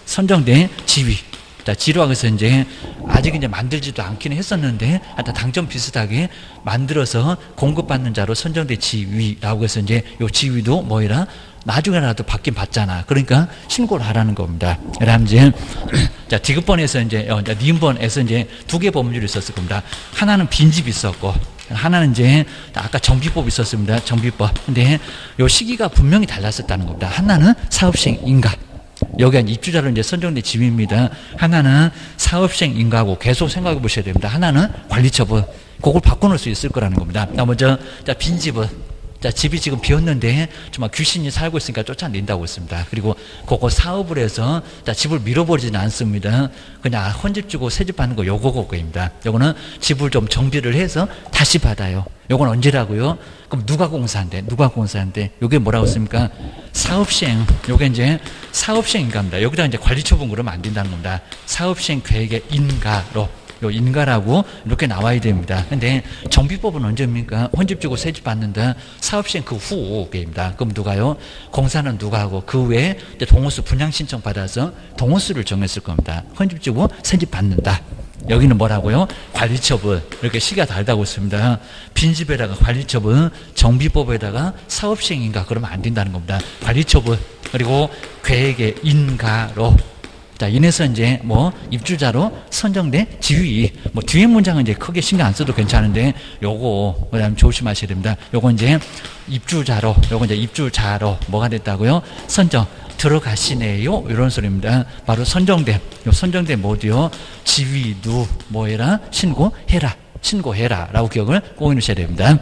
선정된 지위. 자, 지로하고 해서 이제 아직 이제 만들지도 않기는 했었는데 하여튼 당점 비슷하게 만들어서 공급받는 자로 선정된 지위라고 해서 이제 요 지위도 뭐이라 나중에라도 받긴 받잖아. 그러니까 신고를 하라는 겁니다. 그다음 이제 자, 디귿번에서 이제 어, 니은번에서 이제 두 개 법률이 있었을 겁니다. 하나는 빈집이 있었고 하나는 이제 아까 정비법이 있었습니다. 정비법. 근데 요 시기가 분명히 달랐었다는 겁니다. 하나는 사업시행 인가. 여기가 입주자로 이제 선정된 집입니다. 하나는 사업시행 인가하고 계속 생각해 보셔야 됩니다. 하나는 관리처분. 그걸 바꿔놓을 수 있을 거라는 겁니다. 자, 먼저, 자, 빈집은. 자, 집이 지금 비었는데 정말 귀신이 살고 있으니까 쫓아낸다고 했습니다. 그리고 그거 사업을 해서 자, 집을 밀어버리지는 않습니다. 그냥 헌집 주고 새집 받는 거 요거 그거입니다. 요거는 집을 좀 정비를 해서 다시 받아요. 요건 언제라고요? 그럼 누가 공사한대? 누가 공사한대? 요게 뭐라고 했습니까? 사업시행. 요게 이제 사업시행 인가입니다. 여기다 이제 관리처분 그러면 안 된다는 겁니다. 사업시행 계획의 인가로. 요 인가라고 이렇게 나와야 됩니다. 근데 정비법은 언제입니까? 헌집 주고 새집 받는다. 사업시행 그 후입니다. 그럼 누가요? 공사는 누가 하고 그 외에 동호수 분양 신청 받아서 동호수를 정했을 겁니다. 헌집 주고 새집 받는다. 여기는 뭐라고요? 관리처분. 이렇게 시가 다르다고 했습니다. 빈집에다가 관리처분, 정비법에다가 사업시행인가 그러면 안 된다는 겁니다. 관리처분 그리고 계획의 인가로. 자, 인해서 이제 뭐 입주자로 선정된 지위. 뭐 뒤에 문장은 이제 크게 신경 안 써도 괜찮은데 요거 그다음 조심하셔야 됩니다. 요거 이제 입주자로, 요거 이제 입주자로 뭐가 됐다고요? 선정 들어가시네요. 이런 소리입니다. 바로 선정된, 요 선정된 뭐디요? 지위 누 뭐해라? 신고해라. 신고해라라고 기억을 꼭 해놓으셔야 됩니다.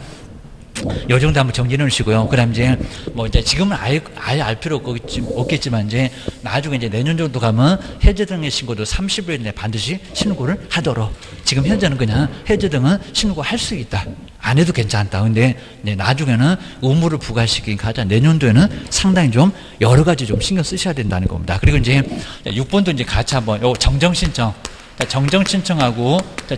요 정도 한번 정리해 놓으시고요. 그 다음 이제, 뭐 이제 지금은 아예, 아예 알 필요 없겠지만 이제 나중에 이제 내년 정도 가면 해제등의 신고도 삼십 일 내에 반드시 신고를 하도록. 지금 현재는 그냥 해제등은 신고할 수 있다. 안 해도 괜찮다. 근데 나중에는 의무를 부과시킨 가자 내년도에는 상당히 좀 여러 가지 좀 신경 쓰셔야 된다는 겁니다. 그리고 이제 육 번도 이제 같이 한번 요 정정신청. 정정신청하고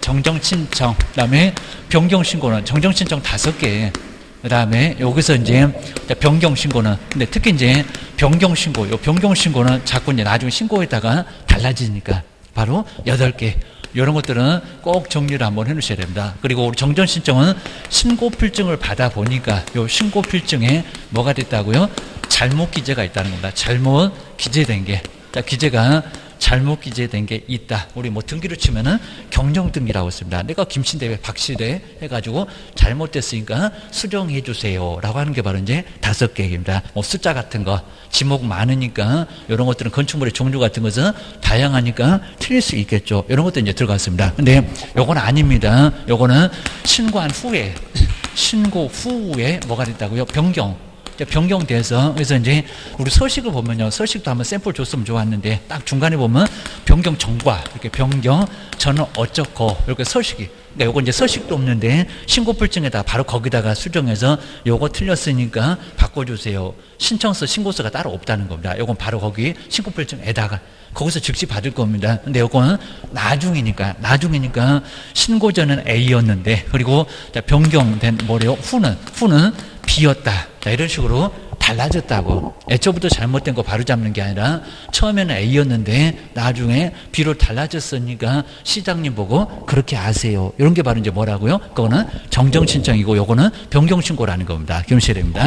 정정신청, 그 다음에 변경신고는 정정신청 다섯 개, 그 다음에 여기서 이제 변경신고는, 근데 특히 이제 변경신고, 요 변경신고는 자꾸 이제 나중에 신고에다가 달라지니까 바로 여덟 개. 이런 것들은 꼭 정리를 한번 해 놓으셔야 됩니다. 그리고 우리 정정신청은 신고필증을 받아보니까 요 신고필증에 뭐가 됐다고요? 잘못 기재가 있다는 겁니다. 잘못 기재된 게. 자, 기재가 잘못 기재된 게 있다. 우리 뭐 등기로 치면은 경정등기라고 했습니다. 내가 김씨인데 왜 박씨래 해가지고 잘못됐으니까 수정해 주세요. 라고 하는 게 바로 이제 다섯 개입니다. 뭐 숫자 같은 거, 지목 많으니까 이런 것들은 건축물의 종류 같은 것은 다양하니까 틀릴 수 있겠죠. 이런 것도 이제 들어갔습니다. 근데 요건 아닙니다. 요거는 신고한 후에, 신고 후에 뭐가 됐다고요? 변경. 변경돼서, 그래서 이제 우리 서식을 보면요, 서식도 한번 샘플 줬으면 좋았는데 딱 중간에 보면 변경 전과 이렇게 변경 저는 어쩌고 이렇게 서식이, 그러니까 요거 이제 서식도 없는데 신고필증에다 바로 거기다가 수정해서 요거 틀렸으니까 바꿔주세요. 신청서 신고서가 따로 없다는 겁니다. 요건 바로 거기 신고필증에다가 거기서 즉시 받을 겁니다. 근데 요거는 나중이니까, 나중이니까 신고 전은 A였는데, 그리고 변경된 뭐래요? 후는, 후는 B였다. 자, 이런 식으로 달라졌다고. 애초부터 잘못된 거 바로 잡는 게 아니라 처음에는 A였는데 나중에 B로 달라졌으니까 시장님 보고 그렇게 아세요. 이런 게 바로 이제 뭐라고요? 그거는 정정신청이고 요거는 변경신고라는 겁니다. 기억하셔야 됩니다.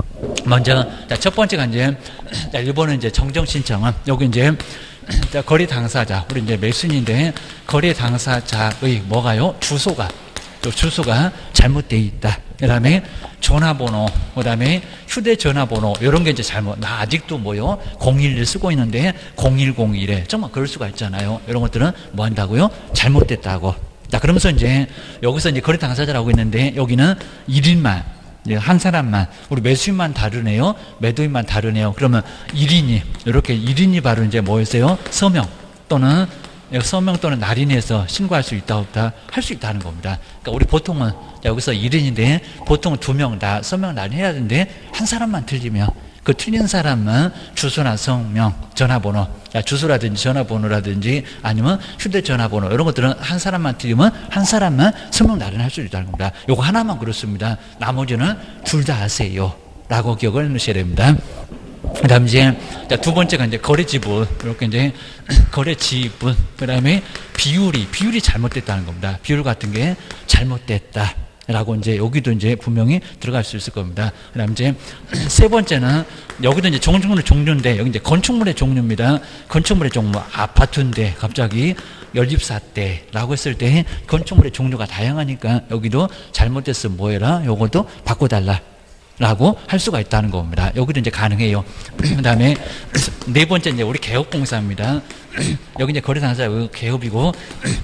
먼저, 자, 첫 번째가 이제, 자, 일본은 이제 정정신청은 여기 이제 자, 거래 당사자, 우리 이제 매수인인데 거래 당사자의 뭐가요? 주소가, 또 주소가 잘못되어 있다. 그 다음에 전화번호, 그 다음에 휴대전화번호, 이런 게 이제 잘못, 나 아직도 뭐요? 공일일 쓰고 있는데 공일공일에, 정말 그럴 수가 있잖아요. 이런 것들은 뭐 한다고요? 잘못됐다고. 자, 그러면서 이제 여기서 이제 거래 당사자라고 있는데 여기는 일 인만, 한 사람만, 우리 매수인만 다르네요. 매도인만 다르네요. 그러면 일 인이, 이렇게 일 인이 바로 이제 뭐였어요? 서명 또는 서명 또는 날인해서 신고할 수 있다 없다? 할 수 있다는 겁니다. 그러니까 우리 보통은 여기서 일 인인데 보통 두 명 다 서명 날인해야 되는데 한 사람만 틀리면 그 틀린 사람만 주소나 성명, 전화번호, 주소라든지 전화번호라든지 아니면 휴대전화번호 이런 것들은 한 사람만 틀리면 한 사람만 서명 날인할 수 있다는 겁니다. 요거 하나만 그렇습니다. 나머지는 둘 다 아세요. 라고 기억을 해놓으셔야 됩니다. 그 다음 이제 두 번째가 이제 거래 지분, 이렇게 이제 거래 지분, 그 다음에 비율이, 비율이 잘못됐다는 겁니다. 비율 같은 게 잘못됐다. 라고 이제 여기도 이제 분명히 들어갈 수 있을 겁니다. 그 다음 이제 세 번째는 여기도 이제 건축물의 종류인데 여기 이제 건축물의 종류입니다. 건축물의 종류, 아파트인데 갑자기 연립사 때라고 했을 때 건축물의 종류가 다양하니까 여기도 잘못됐으면 뭐해라? 요것도 바꿔달라. 라고 할 수가 있다는 겁니다. 여기도 이제 가능해요. 그 다음에 네 번째 이제 우리 개업공사입니다. 여기 이제 거래당사자 개업이고,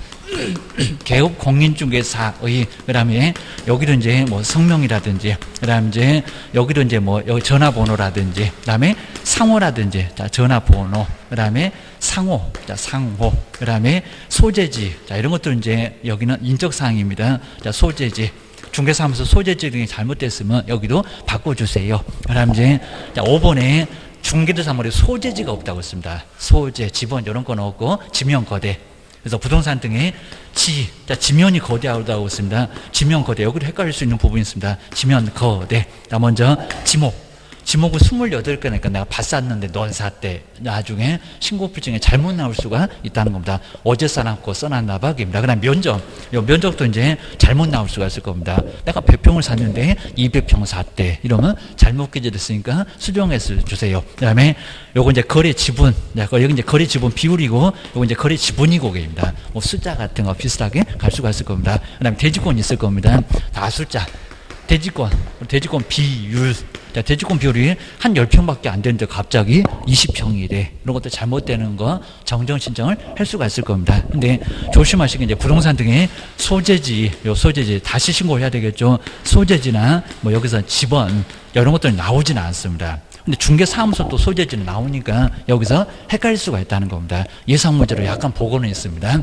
개업 공인중개사의, 그 다음에 여기도 이제 뭐 성명이라든지, 그 다음에 이제 여기도 이제 뭐 여기 전화번호라든지, 그 다음에 상호라든지, 자, 전화번호, 그 다음에 상호, 자, 상호, 그 다음에 소재지, 자, 이런 것들은 이제 여기는 인적사항입니다. 자, 소재지. 중개사하면서 소재지 등이 잘못됐으면 여기도 바꿔주세요. 그 다음 이제 자, 오 번에 중개사물에 소재지가 없다고 했습니다. 소재, 지번 이런 건 없고 지면 거대. 그래서 부동산 등의 지, 자, 지면이 거대하다고 했습니다. 지면 거대. 여기도 헷갈릴 수 있는 부분이 있습니다. 지면 거대. 자, 먼저 지목. 지목을 스물여덟 개니까 내가 봤었는데 넌 샀대. 나중에 신고필증에 잘못 나올 수가 있다는 겁니다. 어제 써놨고 써놨나 봐. 그 다음 면적. 요 면적도 이제 잘못 나올 수가 있을 겁니다. 내가 백 평을 샀는데 이백 평 샀대. 이러면 잘못 기재됐으니까 수정해서 주세요. 그 다음에 요거 이제 거래 지분. 여기 이제 거래 지분 비율이고, 요거 이제 거래 지분이고입니다. 뭐 숫자 같은 거 비슷하게 갈 수가 있을 겁니다. 그 다음에 대지권이 있을 겁니다. 다 숫자. 대지권. 대지권 비율. 자, 대지권 비율이 한 십 평밖에 안 되는데 갑자기 이십 평이래. 이런 것도 잘못되는 거 정정 신청을 할 수가 있을 겁니다. 근데 조심하시게 이제 부동산 등의 소재지, 요 소재지 다시 신고해야 되겠죠. 소재지나 뭐 여기서 지번 이런 것들이 나오지는 않습니다. 근데 중개사무소 또 소재지는 나오니까 여기서 헷갈릴 수가 있다는 겁니다. 예상 문제로 약간 보고는 있습니다.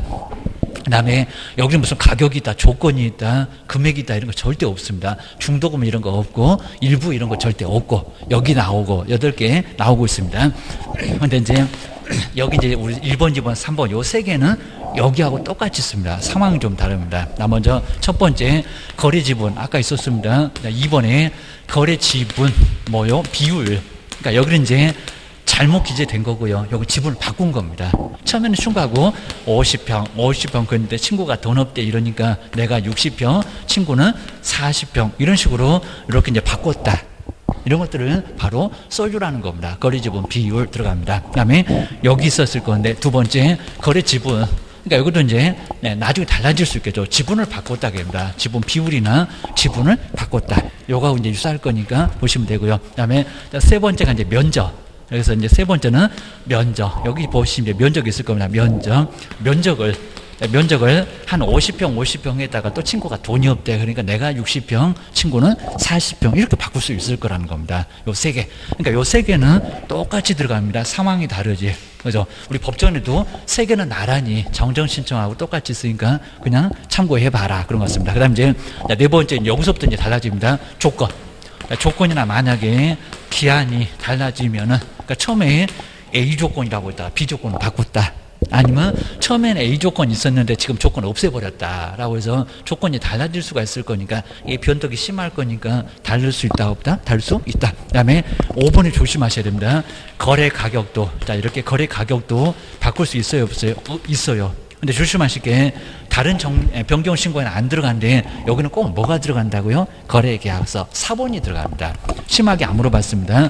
그 다음에 여기는 무슨 가격이 있다, 조건이 있다, 금액이 있다 이런 거 절대 없습니다. 중도금 이런 거 없고 일부 이런 거 절대 없고 여기 나오고 여덟 개 나오고 있습니다. 근데 이제 여기 이제 우리 일 번, 이 번, 삼 번 요 세 개는 여기하고 똑같이 있습니다. 상황이 좀 다릅니다. 나 먼저 첫 번째 거래 지분 아까 있었습니다. 이 번에 거래 지분 뭐요 비율. 그러니까 여기는 이제 잘못 기재된 거고요. 여기 지분을 바꾼 겁니다. 처음에는 친구하고 오십 평, 오십 평 그랬는데 친구가 돈 없대 이러니까 내가 육십 평, 친구는 사십 평 이런 식으로 이렇게 이제 바꿨다. 이런 것들을 바로 써주라는 겁니다. 거래 지분 비율 들어갑니다. 그 다음에 여기 있었을 건데 두 번째 거래 지분. 그러니까 여기도 이제 네, 나중에 달라질 수 있겠죠. 지분을 바꿨다 합니다. 지분 비율이나 지분을 바꿨다. 요거하고 이제 유사할 거니까 보시면 되고요. 그 다음에 세 번째가 이제 면적. 여기서 이제 세 번째는 면적. 여기 보시면 면적이 있을 겁니다. 면적. 면적을, 면적을 한 오십 평, 오십 평에다가 또 친구가 돈이 없대. 그러니까 내가 육십 평, 친구는 사십 평. 이렇게 바꿀 수 있을 거라는 겁니다. 요 세 개. 그러니까 요 세 개는 똑같이 들어갑니다. 상황이 다르지. 그죠? 우리 법전에도 세 개는 나란히 정정 신청하고 똑같이 있으니까 그냥 참고해봐라. 그런 것 같습니다. 그 다음 이제 네 번째, 여기서부터 이제 달라집니다. 조건. 조건이나 만약에 기한이 달라지면은, 그러니까 처음에 A 조건이라고 했다가 B 조건을 바꿨다. 아니면 처음에는 A 조건이 있었는데 지금 조건을 없애버렸다라고 해서 조건이 달라질 수가 있을 거니까 이 변덕이 심할 거니까 다를 수 있다 없다? 다를 수 있다. 그 다음에 오 번에 조심하셔야 됩니다. 거래 가격도. 자, 이렇게 거래 가격도 바꿀 수 있어요 없어요? 어, 있어요. 근데 조심하시게 다른 정, 변경 신고에는 안 들어간데 여기는 꼭 뭐가 들어간다고요? 거래계약서 사본이 들어갑니다. 심하게 안 물어봤습니다.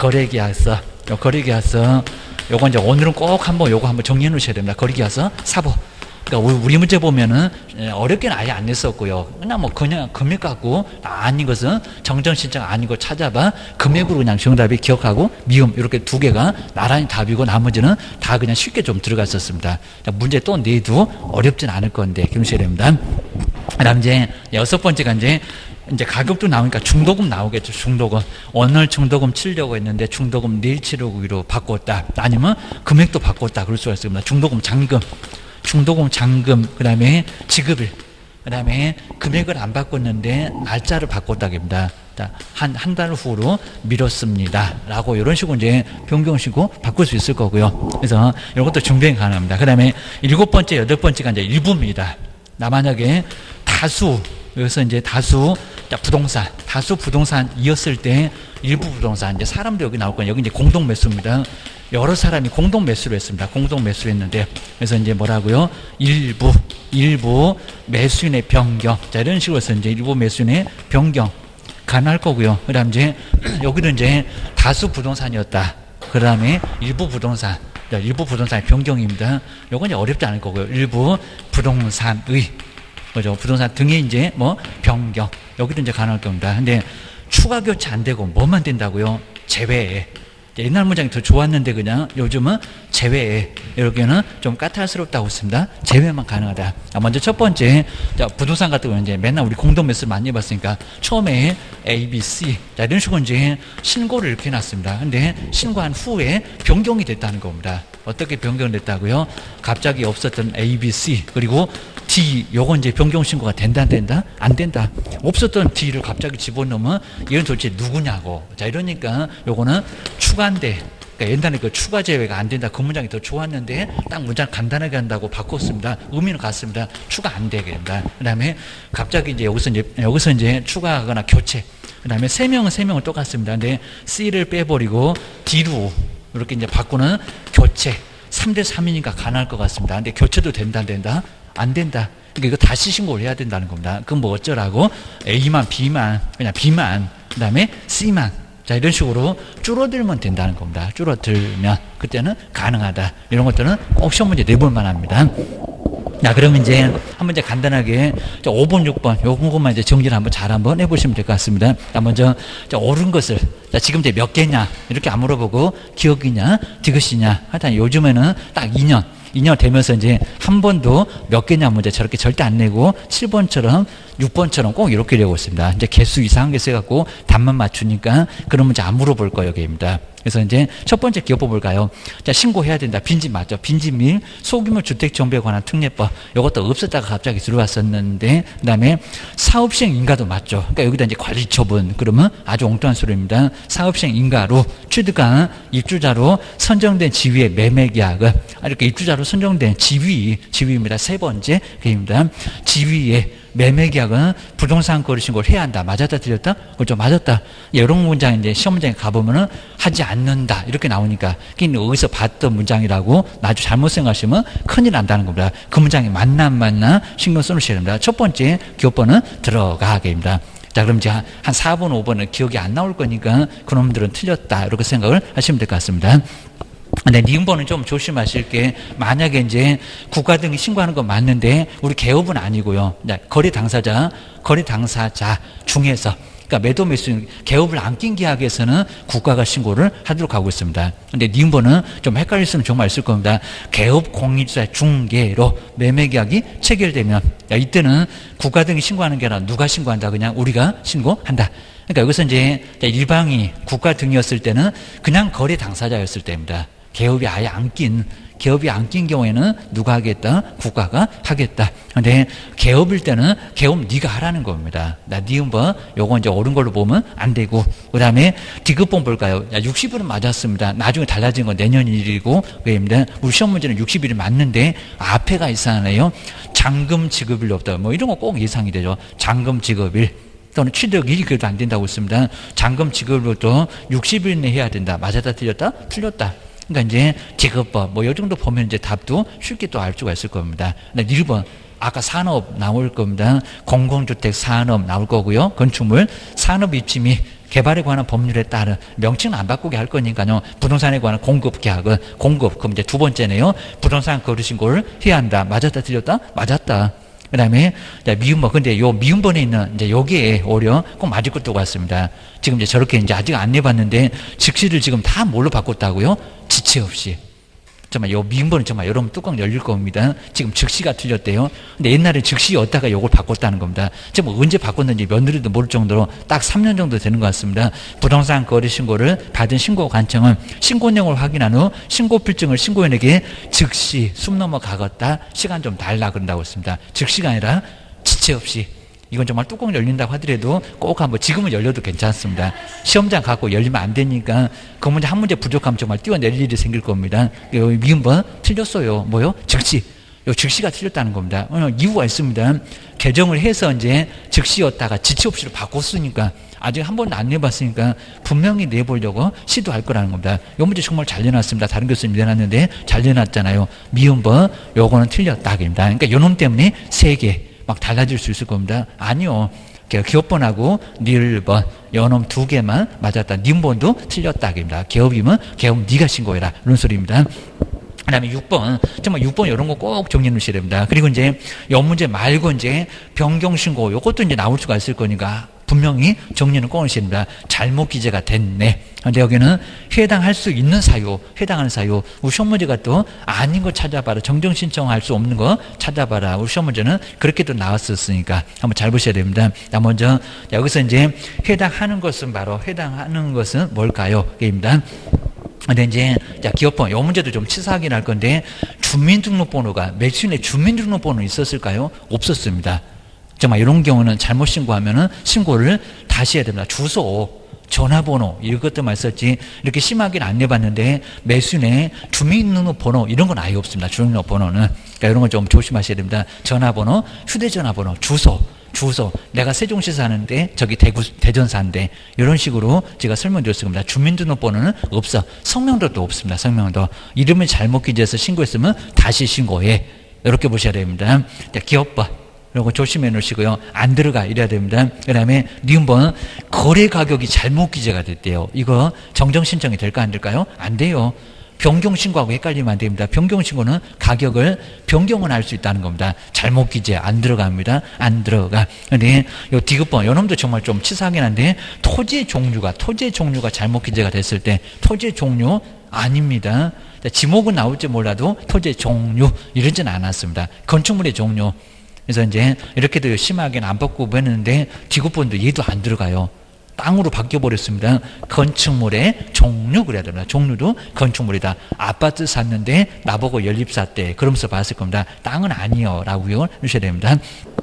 거래계약서, 거래계약서 요거 이제 오늘은 꼭 한번 요거 한번 정리해 놓으셔야 됩니다. 거래계약서 사본. 그러니까 우리 문제 보면은 어렵게는 아예 안 냈었고요. 그냥 뭐 그냥 금액 갖고 아닌 것은 정정 신청 아니고 찾아봐 금액으로 그냥 정답이 기억하고 미음 이렇게 두 개가 나란히 답이고 나머지는 다 그냥 쉽게 좀 들어갔었습니다. 문제 또 내도 어렵진 않을 건데 기억하셔야 됩니다. 그다음 이제 여섯 번째가 이제 이제 가격도 나오니까 중도금 나오겠죠. 중도금. 오늘 중도금 치려고 했는데 중도금 내일 치르기로 바꿨다. 아니면 금액도 바꿨다. 그럴 수가 있습니다. 중도금 잔금. 중도금 잔금, 그 다음에 지급일, 그 다음에 금액을 안 바꿨는데 날짜를 바꿨다입니다. 한, 한 달 후로 미뤘습니다. 라고 이런 식으로 이제 변경시고 바꿀 수 있을 거고요. 그래서 이런 것도 준비가 가능합니다. 그 다음에 일곱 번째, 여덟 번째가 이제 일부입니다. 나 만약에 다수, 여기서 이제 다수, 자, 부동산, 다수 부동산이었을 때 일부 부동산, 이제 사람도 여기 나올 거예요. 여기 이제 공동 매수입니다. 여러 사람이 공동 매수를 했습니다. 공동 매수를 했는데, 그래서 이제 뭐라고요? 일부, 일부 매수인의 변경. 자, 이런 식으로 해서 이제 일부 매수인의 변경 가능할 거고요. 그 다음 이제, 여기도 이제 다수 부동산이었다. 그 다음에 일부 부동산. 자, 일부 부동산의 변경입니다. 요건 이제 어렵지 않을 거고요. 일부 부동산의, 그죠? 부동산 등의 이제 뭐 변경. 여기도 이제 가능할 겁니다. 근데 추가 교체 안 되고 뭐만 된다고요? 제외에. 옛날 문장이 더 좋았는데 그냥 요즘은 제외에. 이렇게는 좀 까탈스럽다고 했습니다. 제외만 가능하다. 먼저 첫 번째, 자, 부동산 같은 경우는 이제 맨날 우리 공동 매수를 많이 해봤으니까 처음에 A, B, C. 자, 이런 식으로 이제 신고를 이렇게 해놨습니다. 근데 신고한 후에 변경이 됐다는 겁니다. 어떻게 변경됐다고요? 갑자기 없었던 A, B, C 그리고 D 요건 이제 변경 신고가 된다 안 된다? 안 된다. 없었던 D를 갑자기 집어넣으면 얘는 도대체 누구냐고. 자, 이러니까 요거는 추가인데, 그러니까 옛날에 그 추가 제외가 안 된다 그 문장이 더 좋았는데 딱 문장 간단하게 한다고 바꿨습니다. 의미는 같습니다. 추가 안 되게 됩니다. 그다음에 갑자기 이제 여기서 이제 여기서 이제 추가하거나 교체. 그다음에 세 명은 세 명은 똑같습니다. 근데 C를 빼버리고 D로 이렇게 이제 바꾸는 교체. 삼 대 삼이니까 가능할 것 같습니다. 근데 교체도 된다 안 된다? 안 된다. 그러니까 이거 다시 신고를 해야 된다는 겁니다. 그럼 뭐 어쩌라고? A만, B만, 그냥 B만, 그 다음에 C만. 자, 이런 식으로 줄어들면 된다는 겁니다. 줄어들면. 그때는 가능하다. 이런 것들은 꼭 시험 문제 내볼 만합니다. 자, 그러면 이제 한 문제 간단하게 오 번, 육 번 요것만 이제 정리를 한번 잘 한번 해보시면 될 것 같습니다. 자, 먼저 자, 옳은 것을 자, 지금 이제 몇 개냐 이렇게 안 물어보고 기억이냐 디귿이냐 하여튼 요즘에는 딱 이 년 이 년 되면서 이제 한 번도 몇 개냐 문제 저렇게 절대 안 내고 칠 번처럼 육 번처럼 꼭 이렇게 내고 있습니다. 이제 개수 이상한 게 써갖고 답만 맞추니까 그런 문제 안 물어볼 거예요, 여기입니다. 그래서 이제 첫 번째 기억 볼까요? 자, 신고해야 된다. 빈집 맞죠? 빈집 및 소규모 주택 정비에 관한 특례법. 이것도 없었다가 갑자기 들어왔었는데, 그 다음에 사업시행 인가도 맞죠? 그러니까 여기다 이제 관리 처분. 그러면 아주 엉뚱한 소리입니다. 사업시행 인가로 취득한 입주자로 선정된 지위의 매매 계약을 이렇게 입주자로 선정된 지위, 지위입니다. 세 번째 계입니다. 지위의 매매 계약은 부동산 거래 신고를 해야 한다. 맞았다 틀렸다? 그렇죠. 맞았다. 이런 문장 이제 시험 문장에 가보면은 하지 않는다. 이렇게 나오니까 어디서 봤던 문장이라고 아주 잘못 생각하시면 큰일 난다는 겁니다. 그 문장이 맞나 안 맞나 신경 써놓으셔야 됩니다. 첫 번째 기호번은 들어가게입니다. 자, 그럼 이제 한 사 번, 오 번은 기억이 안 나올 거니까 그놈들은 틀렸다. 이렇게 생각을 하시면 될 것 같습니다. 근데 니은번은 좀 조심하실 게 만약에 이제 국가 등이 신고하는 건 맞는데 우리 개업은 아니고요. 거래 당사자, 거래 당사자 중에서 그러니까 매도 매수 개업을 안 낀 계약에서는 국가가 신고를 하도록 하고 있습니다. 근데 니은번은 좀 헷갈릴 수는 정말 있을 겁니다. 개업 공인자 중개로 매매 계약이 체결되면 야, 이때는 국가 등이 신고하는 게 아니라 누가 신고한다? 그냥 우리가 신고한다. 그러니까 여기서 이제 일방이 국가 등이었을 때는 그냥 거래 당사자였을 때입니다. 개업이 아예 안 낀, 개업이 안 낀 경우에는 누가 하겠다? 국가가 하겠다. 근데 개업일 때는 개업 네가 하라는 겁니다. 나 니은번 요거 이제 옳은 걸로 보면 안 되고, 그 다음에 디귿번 볼까요? 야, 육십 일은 맞았습니다. 나중에 달라진 건 내년 일이고, 그입니다. 우리 시험 문제는 육십 일이 맞는데 앞에가 이상하네요. 잔금 지급일 없다. 뭐 이런 거 꼭 예상이 되죠. 잔금 지급일. 또는 취득일이 그래도 안 된다고 했습니다. 잔금 지급으로도 육십 일 내에 해야 된다. 맞았다 틀렸다? 틀렸다. 그러니까 이제 지급법 뭐 이 정도 보면 이제 답도 쉽게 또 알 수가 있을 겁니다. 근데 일 번 아까 산업 나올 겁니다. 공공주택 산업 나올 거고요. 건축물 산업 입지 및 개발에 관한 법률에 따른 명칭은 안 바꾸게 할 거니까요. 부동산에 관한 공급 계약은 공급. 그럼 이제 두 번째네요. 부동산 거래 신고를 해야 한다. 맞았다 틀렸다? 맞았다. 그 다음에, 미음번. 근데 요 미음번에 있는, 이제 여기에 오히려 꼭 맞을 것도 같습니다. 지금 이제 저렇게 이제 아직 안 내봤는데, 즉시를 지금 다 뭘로 바꿨다고요? 지체 없이. 정말 요 미음번은 정말 여러분 뚜껑 열릴 겁니다. 지금 즉시가 틀렸대요. 근데 옛날에 즉시였다가 요걸 바꿨다는 겁니다. 지금 언제 바꿨는지 며느리도 모를 정도로 딱 삼 년 정도 되는 것 같습니다. 부동산 거래 신고를 받은 신고 관청은 신고 내용을 확인한 후 신고 필증을 신고인에게 즉시 숨 넘어 가겠다. 시간 좀 달라 그런다고 했습니다. 즉시가 아니라 지체 없이. 이건 정말 뚜껑 열린다고 하더라도 꼭 한번 지금은 열려도 괜찮습니다. 시험장 갖고 열리면 안 되니까 그 문제 한 문제 부족하면 정말 뛰어낼 일이 생길 겁니다. 미음번 틀렸어요. 뭐요? 즉시. 요 즉시가 틀렸다는 겁니다. 이유가 있습니다. 개정을 해서 이제 즉시였다가 지체 없이로 바꿨으니까 아직 한 번도 안 내봤으니까 분명히 내보려고 시도할 거라는 겁니다. 요 문제 정말 잘 내놨습니다. 다른 교수님 내놨는데 잘 내놨잖아요. 미음번 요거는 틀렸다. 그럽니다. 그러니까 요놈 때문에 세 개. 막 달라질 수 있을 겁니다. 아니요. 기업번하고 니을번 요놈 두 개만 맞았다. 님번도 틀렸다. 입니다. 개업이면 개업 네가 신고해라. 이런 소리입니다. 그 다음에 육 번. 정말 육 번 이런 거 꼭 정리해 놓으셔야 됩니다. 그리고 이제 요 문제 말고 이제 변경 신고 요것도 이제 나올 수가 있을 거니까 분명히 정리는 꺼내셔야 됩니다. 잘못 기재가 됐네. 근데 여기는 해당할 수 있는 사유, 해당하는 사유. 우리 시험 문제가 또 아닌 거 찾아봐라. 정정 신청할 수 없는 거 찾아봐라. 우리 시험 문제는 그렇게 또 나왔었으니까 한번 잘 보셔야 됩니다. 자, 먼저 여기서 이제 해당하는 것은 바로 해당하는 것은 뭘까요? 입니다. 근데 이제 자, 기업번 이 문제도 좀 치사하긴 할 건데 주민등록번호가 매수인의 주민등록번호 있었을까요? 없었습니다. 정말 이런 경우는 잘못 신고하면은 신고를 다시 해야 됩니다. 주소, 전화번호 이것들만 있었지 이렇게 심하게는 안 내봤는데 매수인의 주민등록번호 이런 건 아예 없습니다. 주민등록번호는 그러니까 이런 건 좀 조심하셔야 됩니다. 전화번호, 휴대전화번호, 주소 주소 내가 세종시 사는데 저기 대구 대전 사는데 이런 식으로 제가 설명드렸을 겁니다. 주민등록번호는 없어. 성명도도 없습니다. 성명도 이름을 잘못 기재해서 신고했으면 다시 신고해. 이렇게 보셔야 됩니다. 자, 기업번 이거 조심해 놓으시고요. 안 들어가 이래야 됩니다. 그 다음에 니은번 거래 가격이 잘못 기재가 됐대요. 이거 정정 신청이 될까 안 될까요? 안 돼요. 변경 신고하고 헷갈리면 안 됩니다. 변경 신고는 가격을 변경은 할 수 있다는 겁니다. 잘못 기재 안 들어갑니다. 안 들어가. 근데 요 디귿번 요놈도 정말 좀 치사하긴 한데 토지의 종류가 토지의 종류가 잘못 기재가 됐을 때 토지의 종류 아닙니다. 지목은 나올지 몰라도 토지의 종류 이러지는 않았습니다. 건축물의 종류. 그래서 이제 이렇게도 심하게는 안 바꾸고 했는데 디귿번도 얘도 안 들어가요. 땅으로 바뀌어버렸습니다. 건축물의 종류 그래야 됩니다. 종류도 건축물이다. 아파트 샀는데 나보고 연립사 때 그러면서 봤을 겁니다. 땅은 아니요 라고 하셔야 됩니다.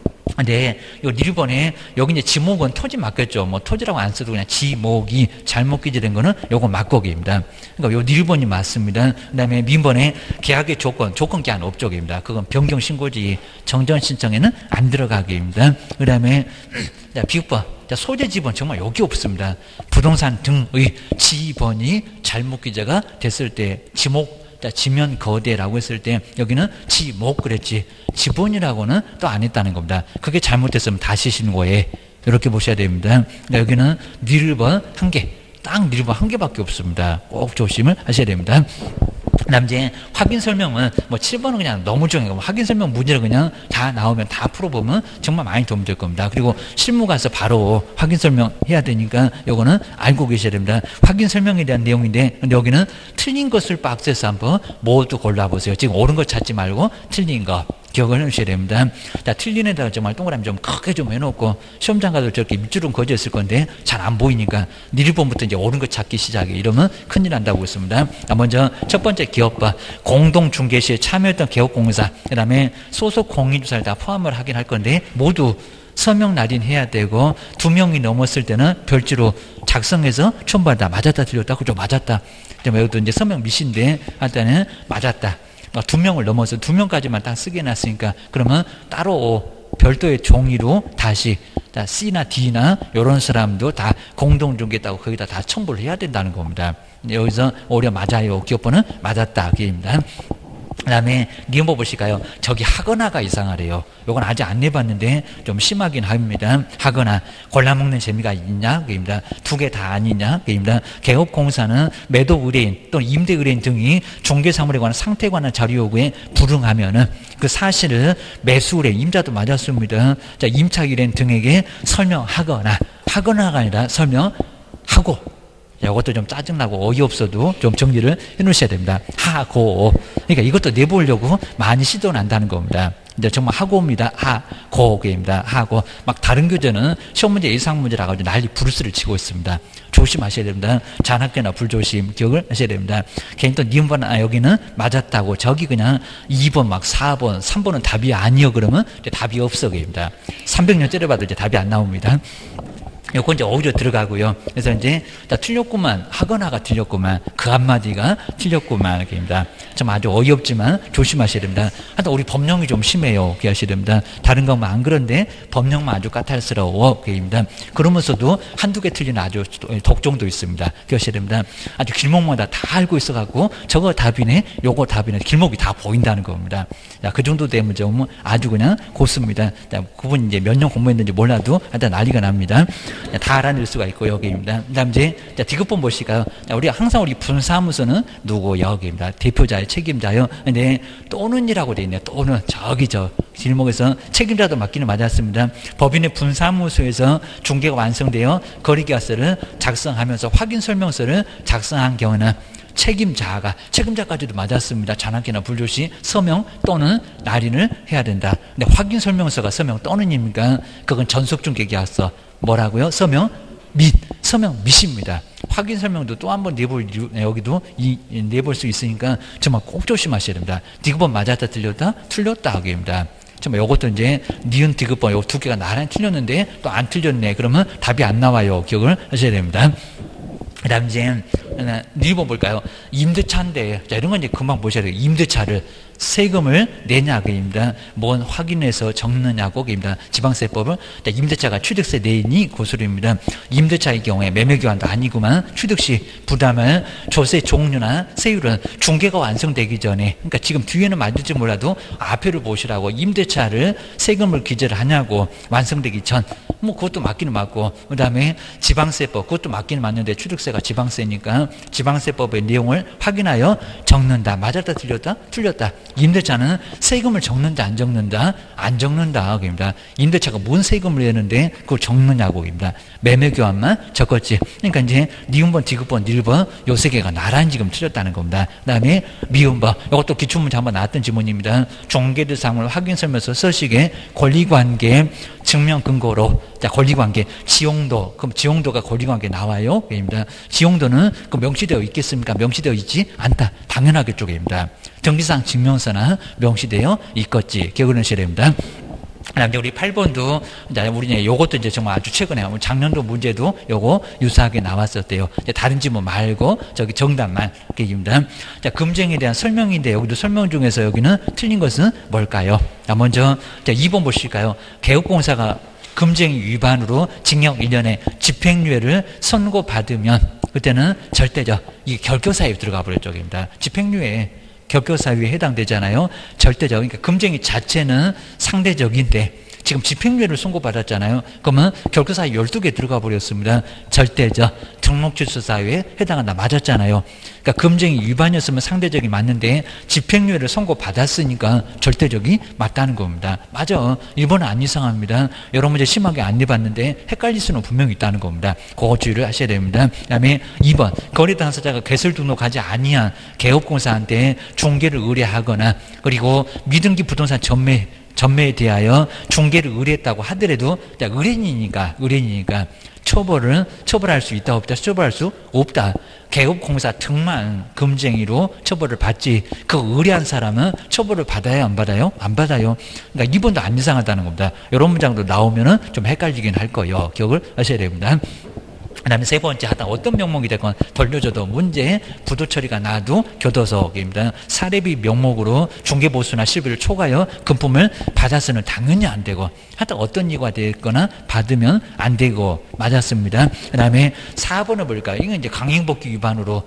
근데 요 일 번에 여기 이제 지목은 토지 맡겼죠. 뭐 토지라고 안 써도 그냥 지목이 잘못 기재된 거는 요거 맞고기입니다. 그러니까 요 일 번이 맞습니다. 그다음에 민번에 계약의 조건, 조건 계약 업적입니다. 그건 변경 신고지 정전 신청에는 안 들어가기입니다. 그다음에 자, 비읍번. 자, 소재 지번 정말 여기 없습니다. 부동산 등의 지번이 잘못 기재가 됐을 때 지목 자, 지면 거대라고 했을 때 여기는 지목 그랬지 지번이라고는 또 안 했다는 겁니다. 그게 잘못됐으면 다시 신고해. 이렇게 보셔야 됩니다. 그러니까 여기는 니르번 한 개, 딱 니르번 한 개밖에 없습니다. 꼭 조심을 하셔야 됩니다. 그다음 이제 확인 설명은 뭐 칠 번은 그냥 너무 정해요. 확인 설명 문제를 그냥 다 나오면 다 풀어보면 정말 많이 도움 될 겁니다. 그리고 실무 가서 바로 확인 설명 해야 되니까 요거는 알고 계셔야 됩니다. 확인 설명에 대한 내용인데 근데 여기는 틀린 것을 박스에서 한번 모두 골라보세요. 지금 옳은 거 찾지 말고 틀린 거 기억을 해주셔야 됩니다. 자, 틀린 애다가 정말 동그라미 좀 크게 좀 해놓고 시험장 가도 저렇게 밑줄은 거졌을 건데 잘 안 보이니까 일 번부터 이제 옳은 거 찾기 시작해. 이러면 큰일 난다고 했습니다. 먼저 첫 번째 기업과 공동중개 시에 참여했던 개업공사, 그 다음에 소속 공인주사를 다 포함을 하긴 할 건데 모두 서명 날인해야 되고 두 명이 넘었을 때는 별지로 작성해서 첨부하다. 맞았다 틀렸다. 그죠? 맞았다. 이것도 이제 서명 미신데 할 때는 맞았다. 두 명을 넘어서 두 명까지만 딱 쓰게 해놨으니까 그러면 따로 별도의 종이로 다시 C나 D나 이런 사람도 다 공동중개했다고 거기다 다 첨부를 해야 된다는 겁니다. 여기서 오히려 맞아요. 기업번은 맞았다. 그입니다. 그 다음에 니은보 보실까요? 저기 하거나가 이상하래요. 요건 아직 안 내봤는데 좀 심하긴 합니다. 하거나 골라먹는 재미가 있냐? 그입니다. 두 개 다 아니냐? 그입니다. 개업공사는 매도 의뢰인 또는 임대 의뢰인 등이 중개사물에 관한 상태에 관한 자료 요구에 불응하면은 그 사실을 매수 의뢰인, 임자도 맞았습니다. 자, 임차 의뢰인 등에게 설명하거나 하거나가 아니라 설명하고 이것도 좀 짜증나고 어이없어도 좀 정리를 해 놓으셔야 됩니다. 하고. 그러니까 이것도 내보려고 많이 시도는 한다는 겁니다. 이제 정말 하고입니다. 하고입니다. 하고. 막 다른 교재는 시험 문제 예상 문제라 가지고 난리 부르스를 치고 있습니다. 조심하셔야 됩니다. 잔학계나 불조심 기억을 하셔야 됩니다. 괜히 또 니은번 아 여기는 맞았다고 저기 그냥 이 번 막 사 번, 삼 번은 답이 아니요 그러면 이제 답이 없어 그입니다. 삼백 년 째려봐도 이제 답이 안 나옵니다. 요건 이제 오히려 들어가고요. 그래서 이제 자, 틀렸구만 하거나가 틀렸구만 그 한마디가 틀렸구만 이렇게입니다. 좀 아주 어이없지만 조심하셔야 됩니다. 하여튼 우리 법령이 좀 심해요. 기하셔야 됩니다. 다른 것만 안 그런데 법령만 아주 까탈스러워 그입니다. 그러면서도 한두 개 틀린 아주 독종도 있습니다. 기하셔야 됩니다. 아주 길목마다 다 알고 있어갖고 저거 답이네 요거 답이네 길목이 다 보인다는 겁니다. 자, 그 정도 되면 좀 아주 그냥 고습니다. 자, 그분 이제 몇 년 공부했는지 몰라도 하여튼 난리가 납니다. 다 알아낼 수가 있고 여기입니다. 그다음 이제 자, 디귿번 보실까요? 자, 우리가 항상 우리 분사무소는 누구 여기입니다. 대표자의 책임자요. 근데 또는이라고 돼 있네요. 또는 저기 저 길목에서 책임자도 맡기는 맞았습니다. 법인의 분사무소에서 중개가 완성되어 거래계약서를 작성하면서 확인 설명서를 작성한 경우는 책임자가, 책임자까지도 맞았습니다. 잔악기나 불조시 서명 또는 날인을 해야 된다. 근데 확인 설명서가 서명 또는입니까? 그건 전속중개계약서 뭐라고요? 서명 및, 서명 및입니다. 확인 설명도 또 한 번 내볼, 여기도 이, 내볼 수 있으니까 정말 꼭 조심하셔야 됩니다. 디귿번 맞았다 틀렸다? 틀렸다 하기입니다. 정말 요것도 이제 니은 디귿번 요 두 개가 나란히 틀렸는데 또 안 틀렸네. 그러면 답이 안 나와요. 기억을 하셔야 됩니다. 그 다음 이제 일 번 볼까요? 임대차인데, 자, 이런 건 이제 금방 보셔야 돼요. 임대차를 세금을 내냐고입니다. 뭔 확인해서 적느냐고입니다. 지방세법을 자, 임대차가 취득세 내니 고소리입니다. 임대차의 경우에 매매교환도 아니구만 취득시 부담할 조세 종류나 세율은 중개가 완성되기 전에, 그러니까 지금 뒤에는 맞을지 몰라도 앞에를 보시라고 임대차를 세금을 기재를 하냐고 완성되기 전, 뭐 그것도 맞기는 맞고, 그 다음에 지방세법 그것도 맞기는 맞는데 취득세가 지방세니까 지방세법의 내용을 확인하여 적는다. 맞았다 틀렸다? 틀렸다. 임대차는 세금을 적는다 안 적는다? 안 적는다. 그입니다. 임대차가 뭔 세금을 내는데 그걸 적느냐고 입니다. 매매교환만 적었지. 그러니까 이제 니은번, 디귿번, 닐번 요 세 개가 나란히 지금 틀렸다는 겁니다. 그 다음에 미음번, 이것도 기출문제 한번 나왔던 지문입니다. 종계대상을 확인설명서 서식에 권리관계 증명 근거로, 자, 권리관계, 지용도, 그럼 지용도가 권리관계 나와요? 입니다. 지용도는 그 명시되어 있겠습니까? 명시되어 있지 않다. 당연하게 쪽입니다. 정지상 증명서나 명시되어 있겠지. 기억을 하셔야 됩니다. 그다음에 우리 팔 번도 우리 요것도 이제 정말 아주 최근에 작년도 문제도 요거 유사하게 나왔었대요. 다른 지문 말고 저기 정답만 얘기입니다. 자, 금쟁에 대한 설명인데 여기도 설명 중에서 여기는 틀린 것은 뭘까요? 자, 먼저 자, 이 번 보실까요? 개업공사가 금쟁 위반으로 징역 일 년에 집행유예를 선고받으면 그때는 절대적 이 결교사유에 들어가 버릴 쪽입니다. 집행유예 격교사유에 해당되잖아요. 절대적, 그러니까 금쟁이 자체는 상대적인데 지금 집행유예를 선고받았잖아요. 그러면 결교사유 열두 개 들어가 버렸습니다. 절대적 등록질서사유에 해당한다. 맞았잖아요. 그러니까 금쟁이 위반이었으면 상대적이 맞는데 집행유예를 선고받았으니까 절대적이 맞다는 겁니다. 맞아. 일 번은 안 이상합니다. 여러 문제 심하게 안 내봤는데 헷갈릴 수는 분명히 있다는 겁니다. 그거 주의를 하셔야 됩니다. 그 다음에 이 번 거래 당사자가 개설 등록하지 아니한 개업공사한테 중개를 의뢰하거나 그리고 미등기 부동산 전매 전매에 대하여 중개를 의뢰했다고 하더라도 의뢰인이니까 의뢰인이니까 처벌을 처벌할 수 있다 없다? 처벌할 수 없다. 개업공사 등만 금쟁이로 처벌을 받지 그 의뢰한 사람은 처벌을 받아요 안 받아요? 안 받아요. 그러니까 이 번도 안 이상하다는 겁니다. 이런 문장도 나오면은 좀 헷갈리긴 할 거예요. 기억을 하셔야 됩니다. 그 다음에 세 번째 하다 어떤 명목이 됐건 돌려줘도 문제 부도 처리가 나도 교도소입니다. 사례비 명목으로 중개보수나 실비를 초과하여 금품을 받아서는 당연히 안 되고 하여튼 어떤 이유가 됐거나 받으면 안 되고 맞았습니다. 그 다음에 사 번을 볼까요? 이건 이제 강행복귀 위반으로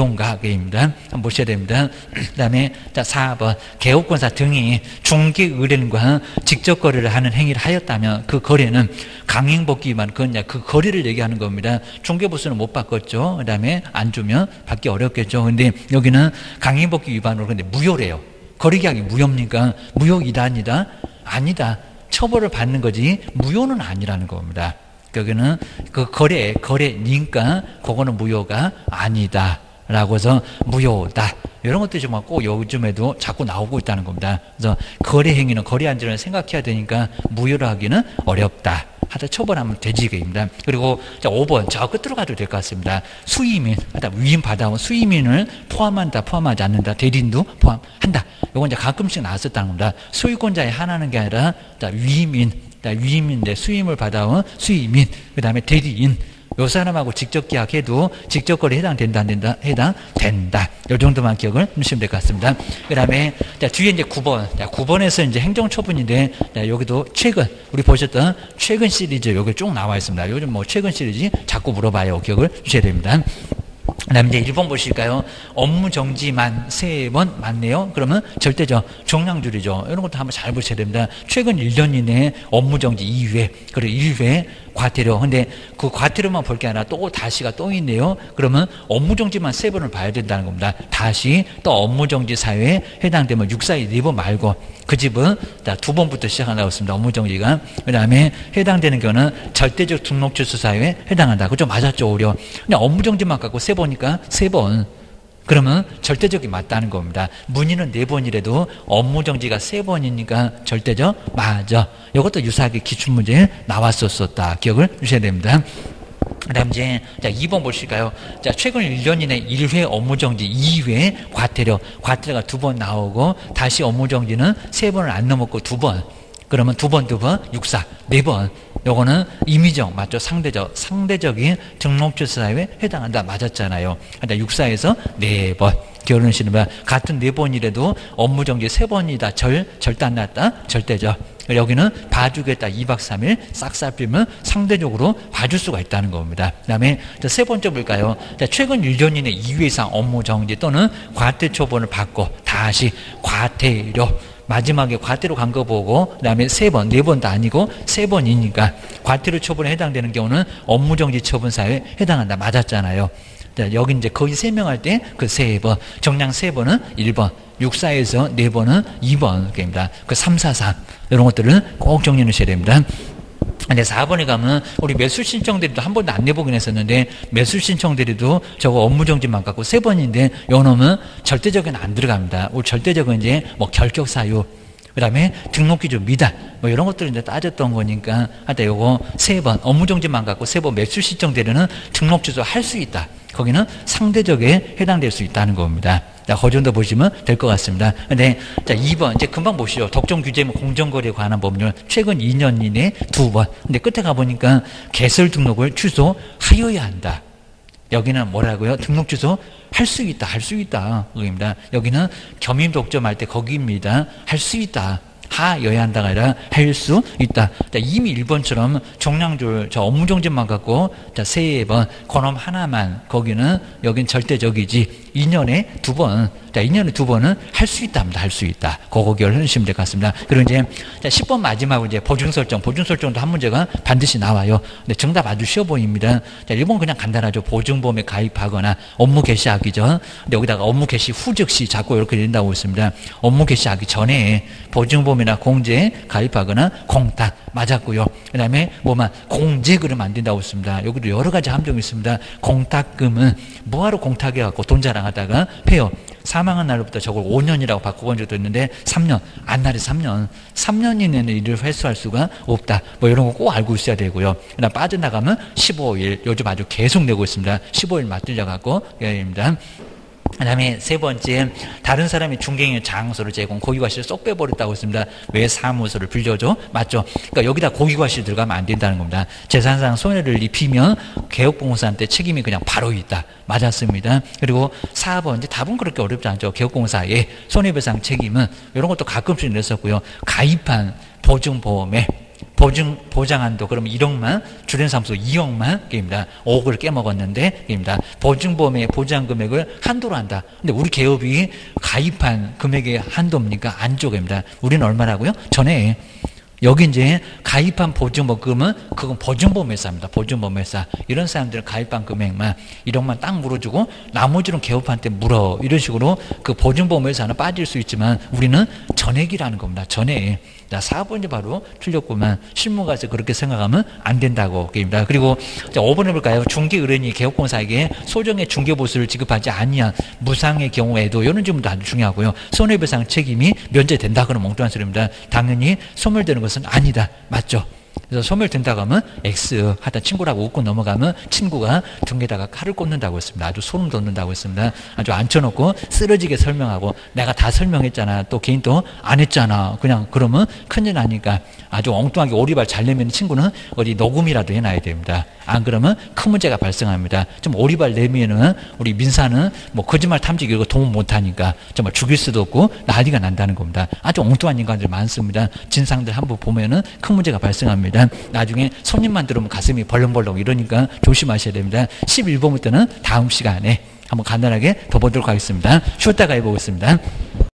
무용가입니다. 한번 보셔야 됩니다. 그 다음에 자 사 번 개업권사 등이 중개 의뢰인과 직접 거래를 하는 행위를 하였다면 그 거래는 강행복귀 위반 그건 그 거래를 얘기하는 겁니다. 중개보수는 못 바꿨죠. 그 다음에 안 주면 받기 어렵겠죠. 근데 여기는 강행복귀 위반으로 근데 무효래요. 거래계약이 무효입니까? 무효이다 아니다? 아니다. 처벌을 받는 거지 무효는 아니라는 겁니다. 여기는 그 거래, 거래니까 그거는 무효가 아니다. 라고 해서 무효다. 이런 것들이 정말 꼭 요즘에도 자꾸 나오고 있다는 겁니다. 그래서 거래 행위는 거래 안전을 생각해야 되니까 무효로 하기는 어렵다. 하다 처벌하면 되지입니다. 그리고 자, 오 번 저 끝으로 가도 될 것 같습니다. 수임인, 하다 위임 받아온 수임인을 포함한다, 포함하지 않는다, 대리인도 포함한다. 이건 이제 가끔씩 나왔었다는 겁니다. 소유권자에 한하는 게 아니라 자, 위임인, 자, 위임인데 수임을 받아온 수임인, 그 다음에 대리인. 요 사람하고 직접 계약해도 직접 거래 해당된다, 안 된다? 해당된다. 요 정도만 기억을 하시면 될 것 같습니다. 그 다음에, 자, 뒤에 이제 구 번. 자, 구 번에서 이제 행정처분인데, 자, 여기도 최근, 우리 보셨던 최근 시리즈 여기 쭉 나와 있습니다. 요즘 뭐 최근 시리즈 자꾸 물어봐요. 기억을 주셔야 됩니다. 그 다음에 이제 일 번 보실까요? 업무 정지만 세 번 맞네요? 그러면 절대죠. 종량줄이죠. 이런 것도 한번 잘 보셔야 됩니다. 최근 일 년 이내에 업무 정지 이 회, 그리고 일 회 과태료. 근데 그 과태료만 볼 게 아니라 또 다시가 또 있네요. 그러면 업무 정지만 세 번을 봐야 된다는 겁니다. 다시 또 업무 정지 사유에 해당되면 육사일 네 번 말고 그 집은 두 번부터 시작한다고 했습니다. 업무 정지가. 그 다음에 해당되는 경우는 절대적 등록주수 사유에 해당한다. 그죠? 맞았죠, 오히려. 그냥 업무 정지만 갖고 세 번이니까 세 번. 그러면 절대적이 맞다는 겁니다. 문의는 네 번이라도 업무 정지가 세 번이니까 절대적 맞아. 이것도 유사하게 기출문제에 나왔었었다. 기억을 주셔야 됩니다. 그 다음 이제, 자, 이 번 보실까요? 자, 최근 일 년 이내 일 회 업무정지, 이 회 과태료. 과태료가 두 번 나오고, 다시 업무정지는 세 번을 안 넘었고 두 번. 그러면 두 번, 두 번, 육사, 네 번. 요거는 임의적, 맞죠? 상대적, 상대적인 등록주수 사유에 해당한다. 맞았잖아요. 그러니까 육사에서 네 번. 결혼을 시는 같은 네 번이라도 업무정지 세 번이다. 절, 절대 안 났다. 절대적. 여기는 봐주겠다. 이 박 삼 일 싹 살피면 상대적으로 봐줄 수가 있다는 겁니다. 그 다음에 세 번째 볼까요? 자, 최근 일 년 이내 이 회 이상 업무 정지 또는 과태 처분을 받고 다시 과태료. 마지막에 과태료 간 거 보고 그 다음에 세 번, 네 번도 아니고 세 번이니까 과태료 처분에 해당되는 경우는 업무정지 처분 사유에 해당한다. 맞았잖아요. 자, 여기 이제 거의 설명할 때 그 세 번, 정량 세 번은 일 번, 육사에서 네 번은 이 번입니다. 그 삼, 사, 삼 이런 것들은 꼭 정리해 주셔야 됩니다. 근데 사 번에 가면 우리 매수 신청 대리도 한 번도 안 내보긴 했었는데 매수 신청 대리도 저거 업무 정지만 갖고 세 번인데 요 놈은 절대적은 안 들어갑니다. 우리 절대적은 이제 뭐 결격 사유 그 다음에 등록 기준 미달 뭐 이런 것들을 이제 따졌던 거니까 하여튼 요거 세 번 업무 정지만 갖고 세 번 매수 신청 대리는 등록 취소 할 수 있다. 거기는 상대적에 해당될 수 있다는 겁니다. 자, 그 정도 보시면 될 것 같습니다. 근데, 자, 이 번, 이제 금방 보시죠. 독점 규제 및 공정거래에 관한 법률, 최근 이 년 이내 두 번. 근데 끝에 가보니까 개설 등록을 취소하여야 한다. 여기는 뭐라고요? 등록 취소 할 수 있다, 할 수 있다. 거기입니다. 여기는 겸임 독점할 때 거기입니다. 할 수 있다. 하여야 한다가 아니라 할 수 있다. 자, 이미 일 번처럼 종량줄, 저 업무정지만 갖고, 자, 세 번, 그놈 하나만, 거기는, 여긴 절대적이지. 이 년에 두 번, 자, 이 년에 두 번은 할 수 있답니다. 할 수 있다. 그거 기억하시면 될 것 같습니다. 그리고 이제, 자, 십 번 마지막으로 이제 보증설정, 보증설정도 한 문제가 반드시 나와요. 근데 정답 아주 쉬워 보입니다. 자, 일 번 그냥 간단하죠. 보증보험에 가입하거나 업무 개시하기 전. 근데 여기다가 업무 개시 후 즉시 자꾸 이렇게 된다고 있습니다. 업무 개시하기 전에 보증보험이나 공제에 가입하거나 공탁 맞았고요. 그 다음에 뭐만 공제 그러면 안 된다고 했습니다. 여기도 여러 가지 함정이 있습니다. 공탁금은 뭐하러 공탁해갖고 돈 자랑하다가 폐업. 사망한 날로부터 저걸 오 년이라고 바꿔본 적도 있는데 삼 년, 안날이 삼 년, 삼 년 이내는 일을 회수할 수가 없다. 뭐 이런 거 꼭 알고 있어야 되고요. 그다음 빠져나가면 십오 일, 요즘 아주 계속 내고 있습니다. 십오 일 맞들려갖고, 예입니다. 그 다음에 세 번째, 다른 사람이 중개인의 장소를 제공, 고기과실을 쏙 빼버렸다고 했습니다. 왜 사무소를 빌려줘? 맞죠? 그러니까 여기다 고기과실 들어가면 안 된다는 겁니다. 재산상 손해를 입히면 개업공사한테 책임이 그냥 바로 있다. 맞았습니다. 그리고 사 번, 이제 답은 그렇게 어렵지 않죠. 개업공사의 손해배상 책임은 이런 것도 가끔씩 냈었고요. 가입한 보증보험에 보증, 보장한도, 그럼 일억만, 주된사무소 이억만, 게임이다. 오억을 깨먹었는데, 게임이다. 보증보험의 보장 금액을 한도로 한다. 근데 우리 개업이 가입한 금액의 한도입니까? 안쪽입니다. 우리는 얼마라고요? 전에, 여기 이제 가입한 보증보험은 그건 보증보험회사입니다. 보증보험회사. 이런 사람들은 가입한 금액만 일억만 딱 물어주고 나머지는 개업한테 물어. 이런 식으로 그 보증보험회사는 빠질 수 있지만 우리는 전액이라는 겁니다. 전액. 자, 사 번이 바로 틀렸구만. 실무가에서 그렇게 생각하면 안 된다고 게임입니다. 그리고 자, 오 번 해볼까요? 중개의뢰인이 개업공사에게 소정의 중개보수를 지급하지 아니한 무상의 경우에도 이런 점도 아주 중요하고요. 손해배상 책임이 면제된다. 그런 멍청한 소리입니다. 당연히 소멸되는 것은 아니다. 맞죠? 그래서 소멸된다고 하면 X 하다 친구라고 웃고 넘어가면 친구가 등에다가 칼을 꽂는다고 했습니다. 아주 소름 돋는다고 했습니다. 아주 앉혀놓고 쓰러지게 설명하고 내가 다 설명했잖아. 또 개인 또 안 했잖아. 그냥 그러면 큰일 나니까 아주 엉뚱하게 오리발 잘 내면 친구는 어디 녹음이라도 해놔야 됩니다. 안 그러면 큰 문제가 발생합니다. 좀 오리발 내면은 우리 민사는 뭐 거짓말 탐지기 이거 도움 못하니까 정말 죽일 수도 없고 난리가 난다는 겁니다. 아주 엉뚱한 인간들 많습니다. 진상들 한번 보면은 큰 문제가 발생합니다. 나중에 손님만 들으면 가슴이 벌렁벌렁 이러니까 조심하셔야 됩니다. 십일 번부터는 다음 시간에 한번 간단하게 더 보도록 하겠습니다. 쉬었다가 해보겠습니다.